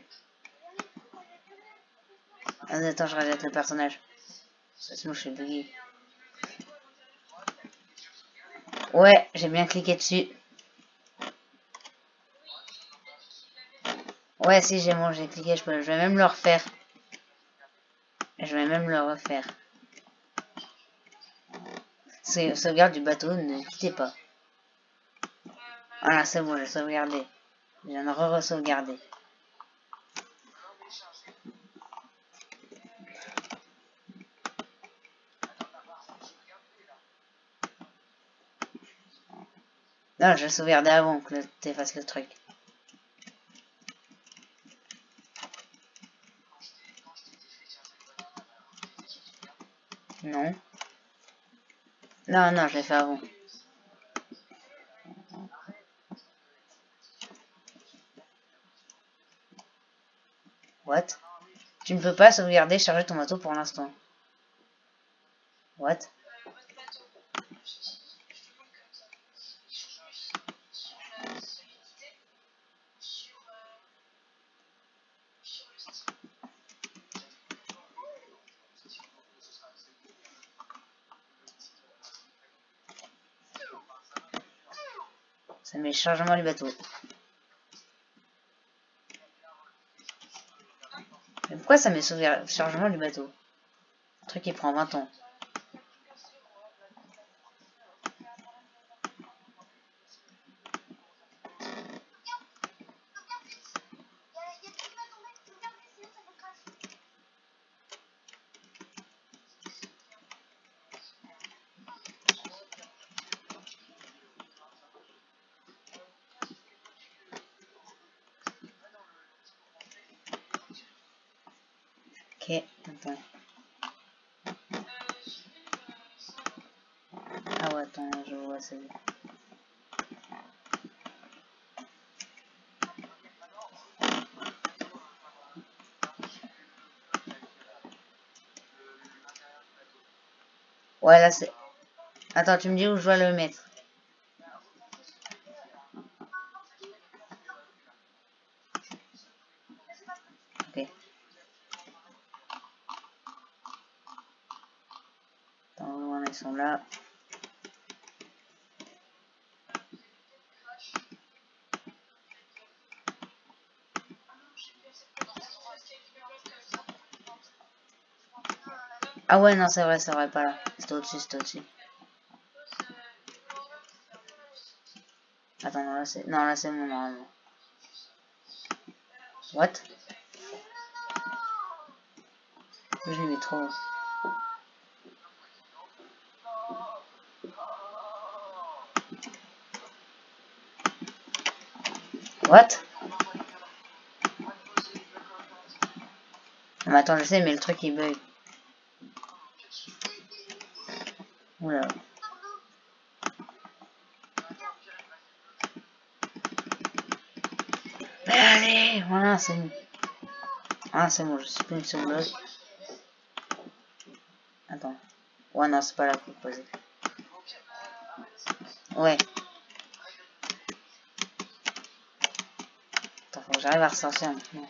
Vas-y, attends, je rajoute le personnage. Sinon, je suis bugué. Ouais, j'ai bien cliqué dessus. Ouais, si, j'ai bon, j'ai cliqué, je, peux, je vais même le refaire. Je vais même le refaire. C'est sauvegarde du bateau, ne quittez pas. Voilà, c'est bon, j'ai sauvegardé. Je viens de re-sauvegarder. Non, je vais sauvegarder avant que tu effaces le truc. Non. Non, non, je l'ai fait avant. What? Tu ne peux pas sauvegarder, charger ton bateau pour l'instant. What? Ça met le chargement du bateau. Mais pourquoi ça met le chargement du bateau? Un truc qui prend vingt ans. Ok, attends. Ah ouais, attends, je vois, c'est bon. Ouais, là c'est... Attends, tu me dis où je dois le mettre. Ok. Attends, ils sont là. Ah ouais, non, c'est vrai, c'est vrai, pas là. C'était au-dessus, c'était au-dessus. Attends, non, là c'est... Non, là c'est mon normalement. What? Je l'ai mis trop. What? Non, mais attends, je sais, mais le truc il bug. Oula. voilà, c'est bon. Ah, c'est bon, je suis plus sur le... Attends. Ouais, non, c'est pas là pour poser. Ouais. Attends, faut que j'arrive à ressortir maintenant.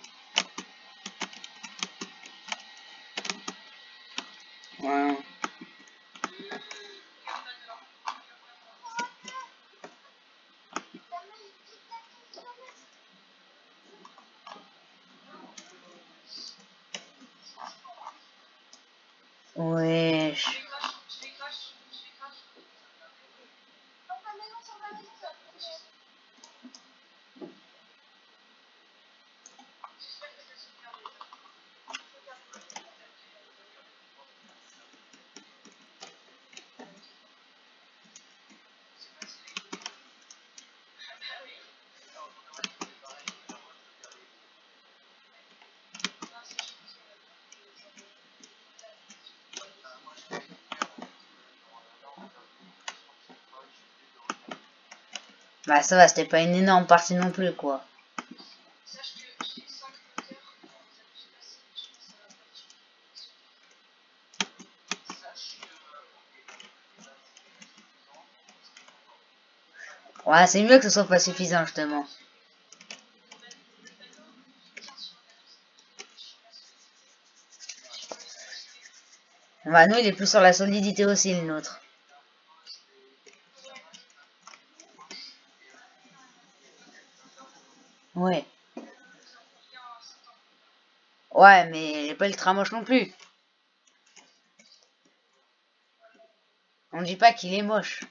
Ouais. Wesh. Bah ça va, c'était pas une énorme partie non plus, quoi. Ouais, c'est mieux que ce soit pas suffisant, justement. Bah nous, il est plus sur la solidité aussi, le nôtre. Ouais. Ouais, mais il est pas ultra moche non plus. On dit pas qu'il est moche.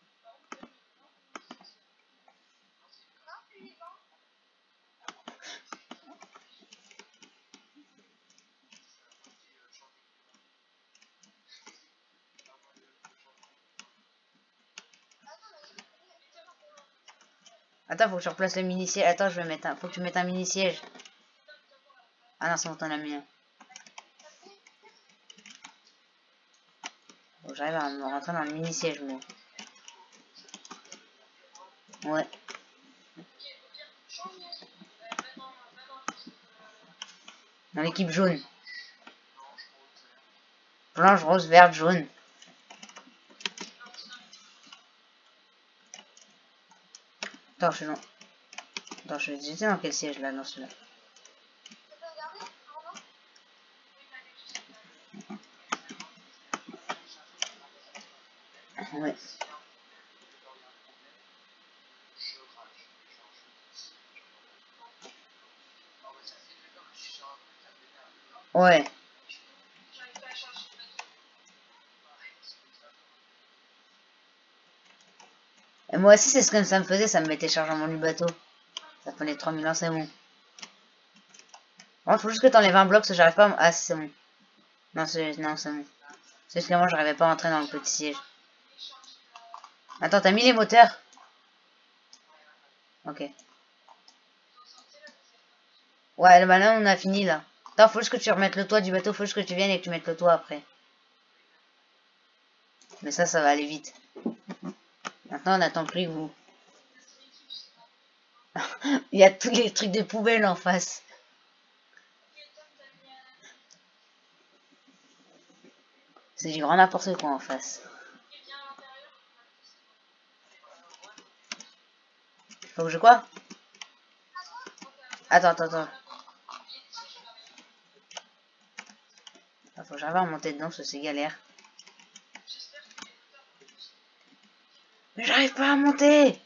Attends, faut que je replace le mini-siège. Attends, je vais mettre un... Faut que tu mettes un mini-siège. Ah non, c'est bon, t'en as mis un. Faut que j'arrive à me rentrer dans le mini-siège, moi. Ouais. Dans l'équipe jaune. Blanche, rose, verte, jaune. Attends, je suis dans... Attends, je suis dans quel siège, là, dans celui-là? Ouais. Ouais. Et moi aussi, c'est ce que ça me faisait, ça me mettait chargement du bateau. Ça prenait trois mille ans, c'est bon. Bon, faut juste que t'enlèves un bloc, parce que j'arrive pas à... Ah, c'est bon. Non, c'est non, c'est bon. C'est juste que moi, j'arrivais pas à entrer dans le petit siège. Attends, t'as mis les moteurs? Ok. Ouais, bah là, on a fini, là. Attends, faut juste que tu remettes le toit du bateau, faut juste que tu viennes et que tu mettes le toit après. Mais ça, ça va aller vite. Maintenant, on attend plus que vous. Il y a tous les trucs de poubelle en face. C'est du grand n'importe quoi en face. Faut que je quoi? Attends, attends, attends. Ah, faut que j'arrive à monter dedans, parce que c'est galère. Mais j'arrive pas à monter!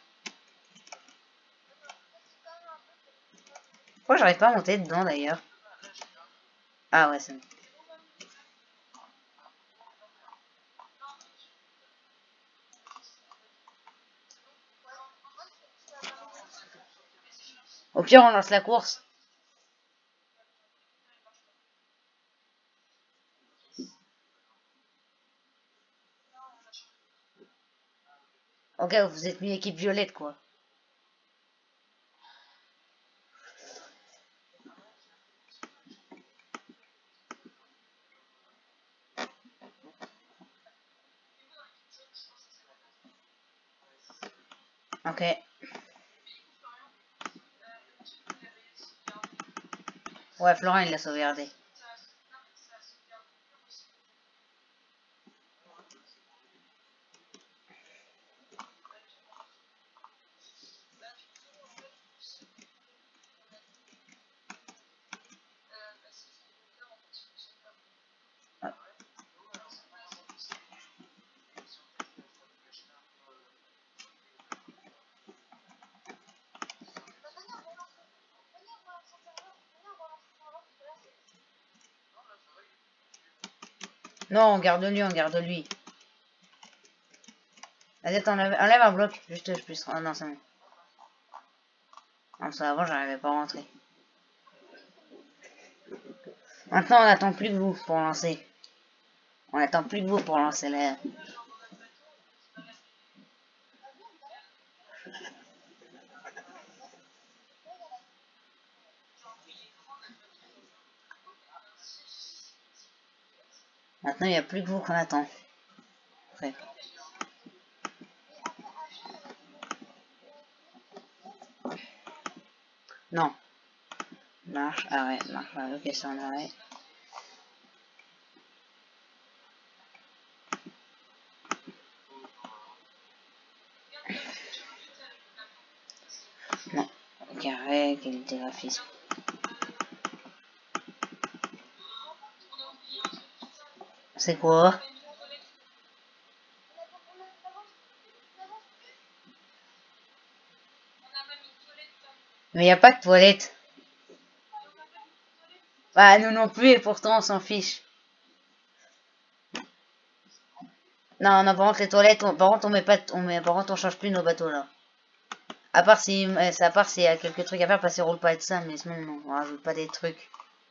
Pourquoi j'arrive pas à monter dedans d'ailleurs? Ah ouais, c'est bon. Au pire, on lance la course. Ok, vous êtes mis équipe violette, quoi. Ok. Ouais, Florent, il l'a sauvegardé. Non, on garde lui, on garde lui. Vas-y, enlève, enlève un bloc, juste je puisse... Oh non, c'est bon. Non, ça avant, j'arrivais pas à rentrer. Maintenant, on attend plus que vous pour lancer. On attend plus que vous pour lancer l'air. Maintenant, il n'y a plus que vous qu'on attend. Ouais. Non. Marche, arrêt, marche, arrêt. Ok, c'est en arrêt. Non. Ok, arrêt, qualité graphisme. C'est quoi? Mais il n'y a pas de toilette. Bah, nous non plus, et pourtant on s'en fiche. Non, non, par contre, les toilettes, on, par contre, on met pas, on met, par contre, on change plus nos bateaux là. À part si, à part s'il y a quelques trucs à faire, parce qu'ils roulent pas être ça, mais sinon, non, on rajoute pas des trucs.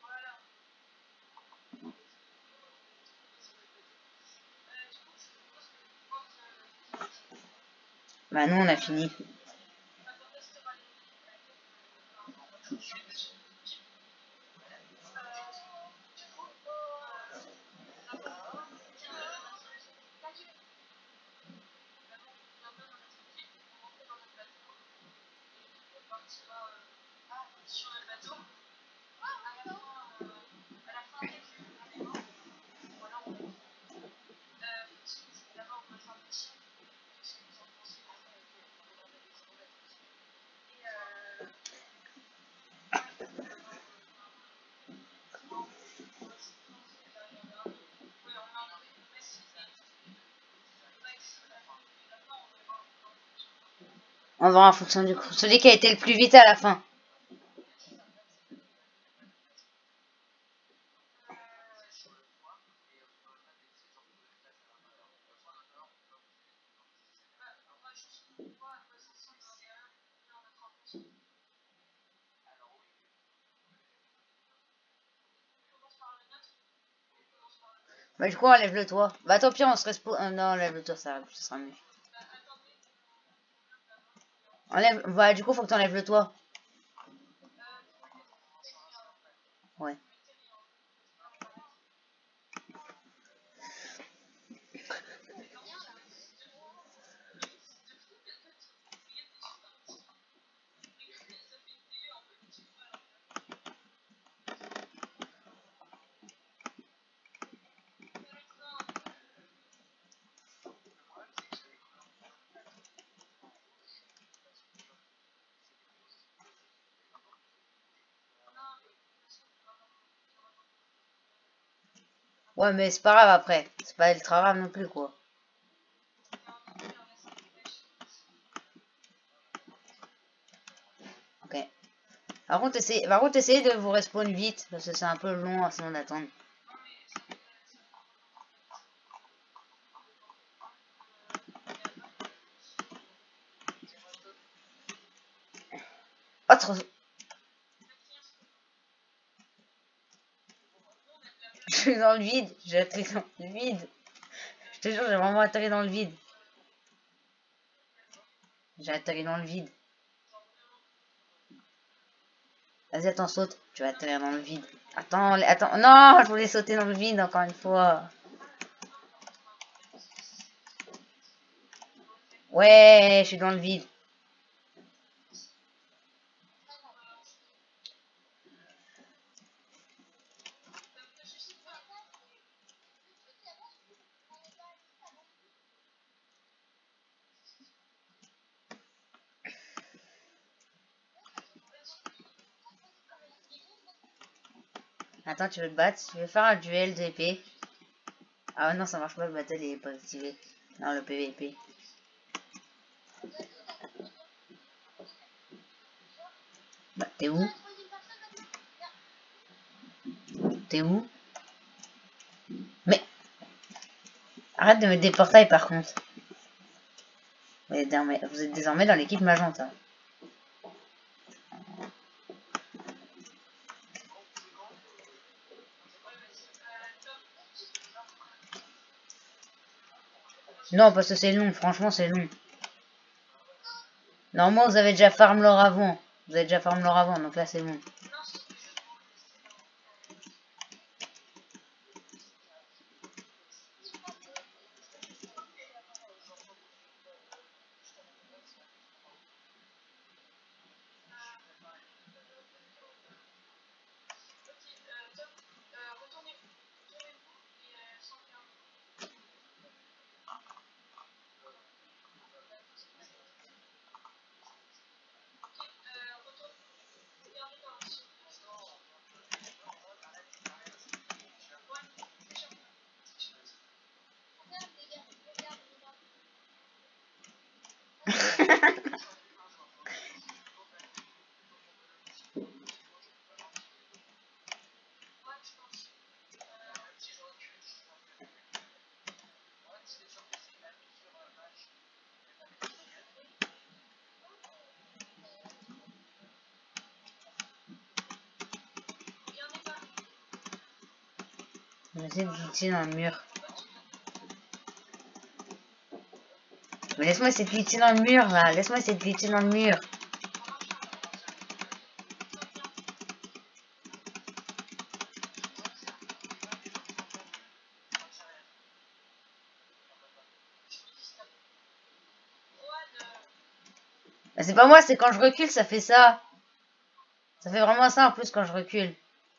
Bah, nous, on a fini. On va voir en fonction du coup. Celui qui a été le plus vite à la fin. Bah, du coup, enlève le toit. Bah, tant pis, on se reste... Euh, non, enlève le toit, ça, ça sera mieux. Enlève... Bah, du coup, faut que t'enlèves le toit. Ouais. Ouais, mais c'est pas grave après. C'est pas ultra grave non plus, quoi. Ok. Par contre, essayez, par contre, essayez de vous respawn vite, parce que c'est un peu long sinon d'attendre. Oh, trop... Je suis dans le vide. J'ai atterri dans le vide. Je te jure, j'ai vraiment atterri dans le vide. J'ai atterri dans le vide. Vas-y, attends, saute. Tu vas atterrir dans le vide. Attends, attends. Non, je voulais sauter dans le vide encore une fois. Ouais, je suis dans le vide. Attends, tu veux te battre? Tu veux faire un duel d'épée? Ah non, ça marche pas, le battle il est pas activé. Non, le P V P. Bah, t'es où? T'es où? Mais arrête de mettre des portails par contre. Vous êtes désormais, vous êtes désormais dans l'équipe Magenta. Non, parce que c'est long, franchement c'est long. Normalement vous avez déjà farm l'or avant. Vous avez déjà farm l'or avant, donc là c'est bon. On essaie de glitcher dans le mur. Mais laisse-moi essayer de glitcher dans le mur là. Laisse-moi essayer de glitcher dans le mur. Bah, c'est pas moi, c'est quand je recule, ça fait ça. Ça fait vraiment ça en plus quand je recule.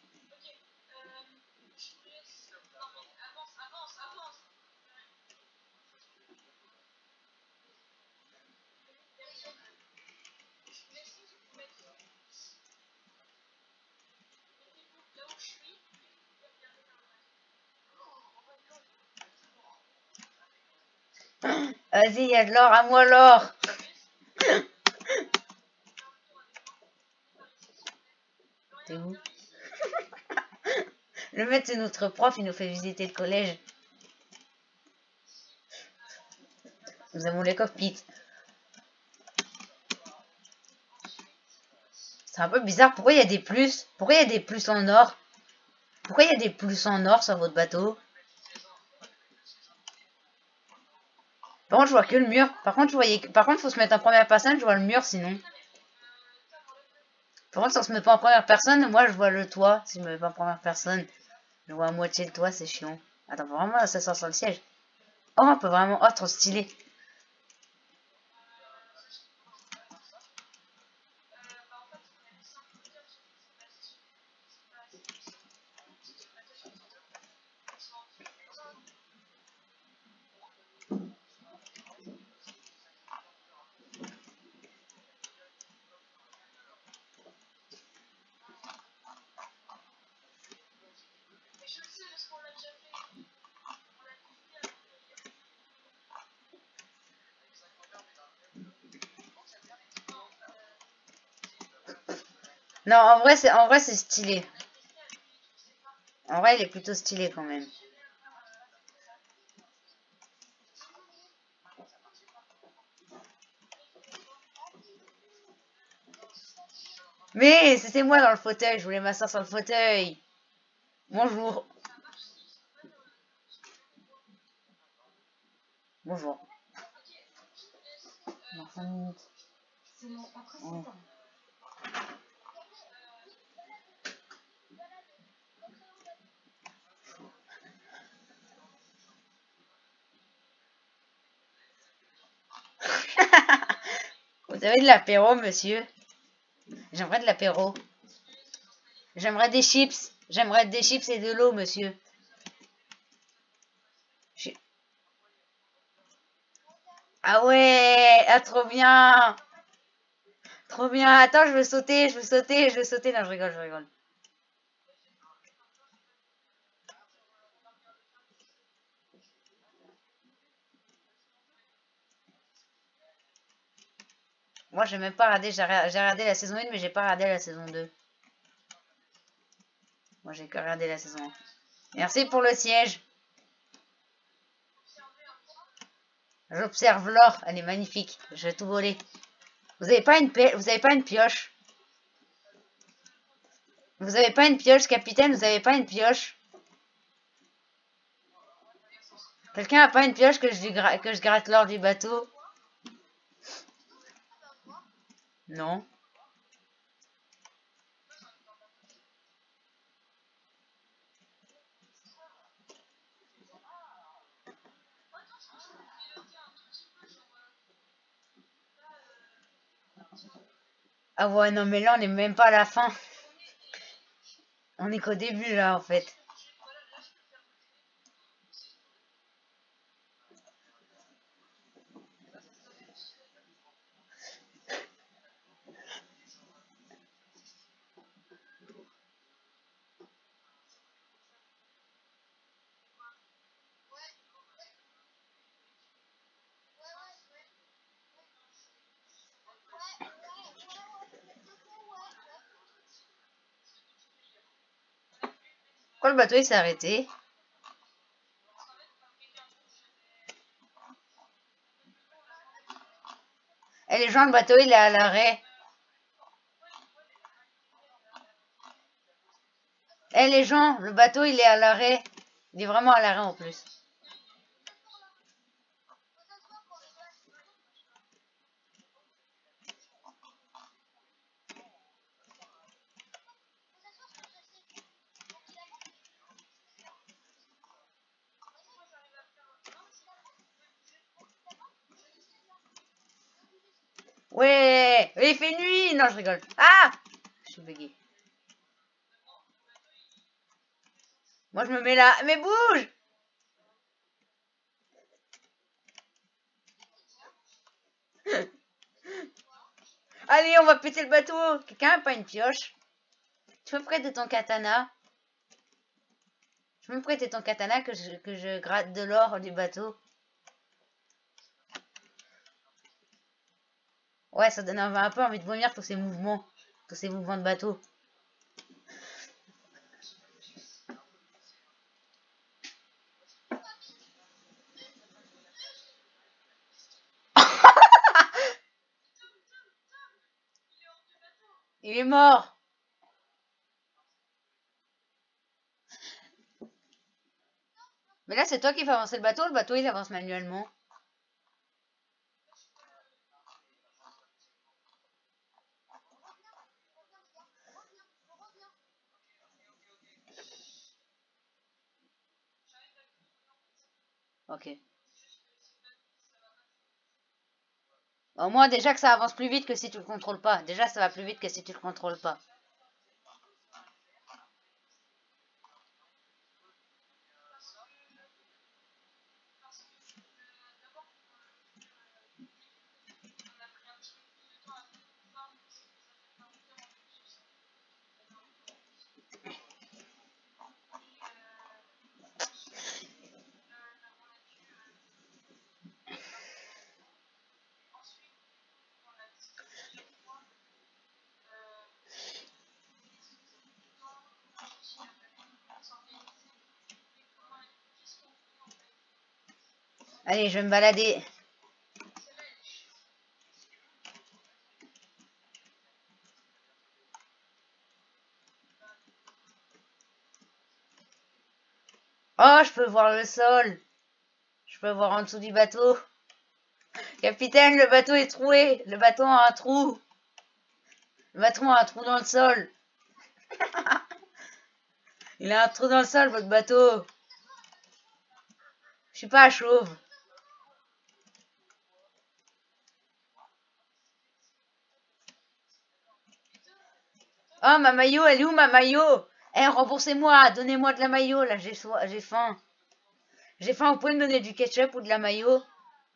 Vas-y, il y a de l'or, à moi l'or. T'es où? Le maître, c'est notre prof, il nous fait visiter le collège. Nous avons les cockpits. C'est un peu bizarre. Pourquoi il y a des plus? Pourquoi il y a des plus en or? Pourquoi il y a des plus en or sur votre bateau? Par contre, je vois que le mur. Par contre, je voyais... Par contre, faut se mettre en première personne, je vois le mur sinon. Par contre, si on se met pas en première personne, moi je vois le toit. Si je me mets pas en première personne, je vois à moitié le toit, c'est chiant. Attends, vraiment, ça sort sur le siège. Oh, on peut vraiment... Oh, trop stylé. Non, en vrai, c'est en vrai c'est stylé. En vrai, il est plutôt stylé quand même. Mais c'était moi dans le fauteuil, je voulais m'asseoir sur le fauteuil. Bonjour. Bonjour. Dans cinq minutes. Ouais. Vous avez de l'apéro, monsieur? J'aimerais de l'apéro. J'aimerais des chips. J'aimerais des chips et de l'eau, monsieur. Je... Ah ouais, ah trop bien. Trop bien. Attends, je veux sauter, je veux sauter, je veux sauter. Non, je rigole, je rigole. Moi, j'ai même pas regardé. J'ai regardé la saison un, mais j'ai pas regardé la saison deux. Moi, j'ai que regardé la saison un. Merci pour le siège. J'observe l'or. Elle est magnifique. Je vais tout voler. Vous avez pas une pe... Vous avez pas une pioche? Vous avez pas une pioche, capitaine? Vous avez pas une pioche? Quelqu'un a pas une pioche que je, gra... que je gratte l'or du bateau? Non. Ah ouais, non, mais là, on est même pas à la fin. On est qu'au début, là, en fait. Pourquoi le bateau, il s'est arrêté? Et les gens, le bateau, il est à l'arrêt. Eh les gens, le bateau il est à l'arrêt. Il est vraiment à l'arrêt en plus. Ouais, il fait nuit. Non, je rigole. Ah, je suis bugué. Moi je me mets là. Mais bouge. Allez, on va péter le bateau. Quelqu'un a pas une pioche? Tu peux me prêter ton katana? Tu peux me prêter ton katana que je, que je gratte de l'or du bateau? Ouais, ça donne un, un peu envie de vomir tous ces mouvements. Tous ces mouvements de bateau. Il est mort. Mais là, c'est toi qui fais avancer le bateau. Le bateau, il avance manuellement. Ok. Au moins, déjà que ça avance plus vite que si tu le contrôles pas. Déjà, ça va plus vite que si tu le contrôles pas. Allez, je vais me balader. Oh, je peux voir le sol. Je peux voir en dessous du bateau. Capitaine, le bateau est troué. Le bateau a un trou. Le bateau a un trou dans le sol. Il a un trou dans le sol, votre bateau. Je suis pas à chauve. Oh, ma maillot, elle est où ma maillot? Eh, remboursez-moi, donnez-moi de la maillot, là, j'ai so j'ai faim. J'ai faim, vous pouvez me donner du ketchup ou de la maillot?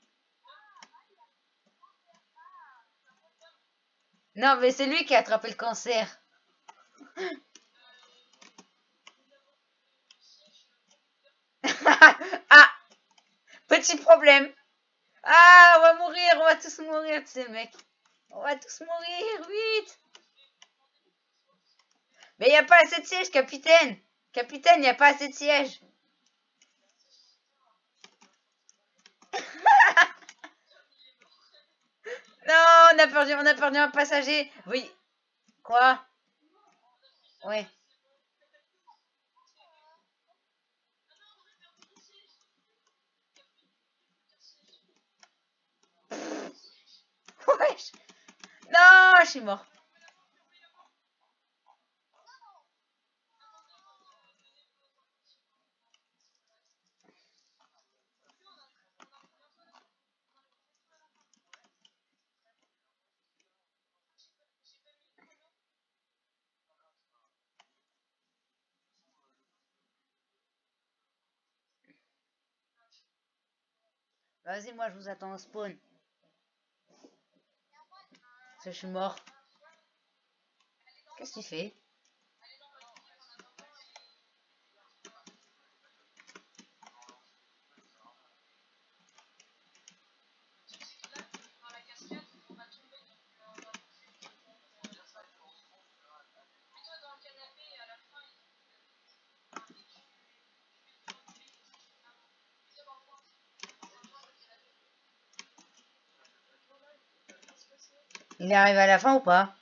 Non, mais c'est lui qui a attrapé le cancer. Ah, petit problème. Ah, on va mourir, on va tous mourir, ces mecs. On va tous mourir, vite. Mais il n'y a pas assez de sièges, capitaine. Capitaine, il n'y a pas assez de sièges. Non, on a perdu, on a perdu un passager. Oui. Quoi? Ouais. Wesh. Non, je suis mort. Vas-y, moi je vous attends au spawn. Parce que je suis mort. Qu'est-ce que tu fais? Il est arrivé à la fin ou pas?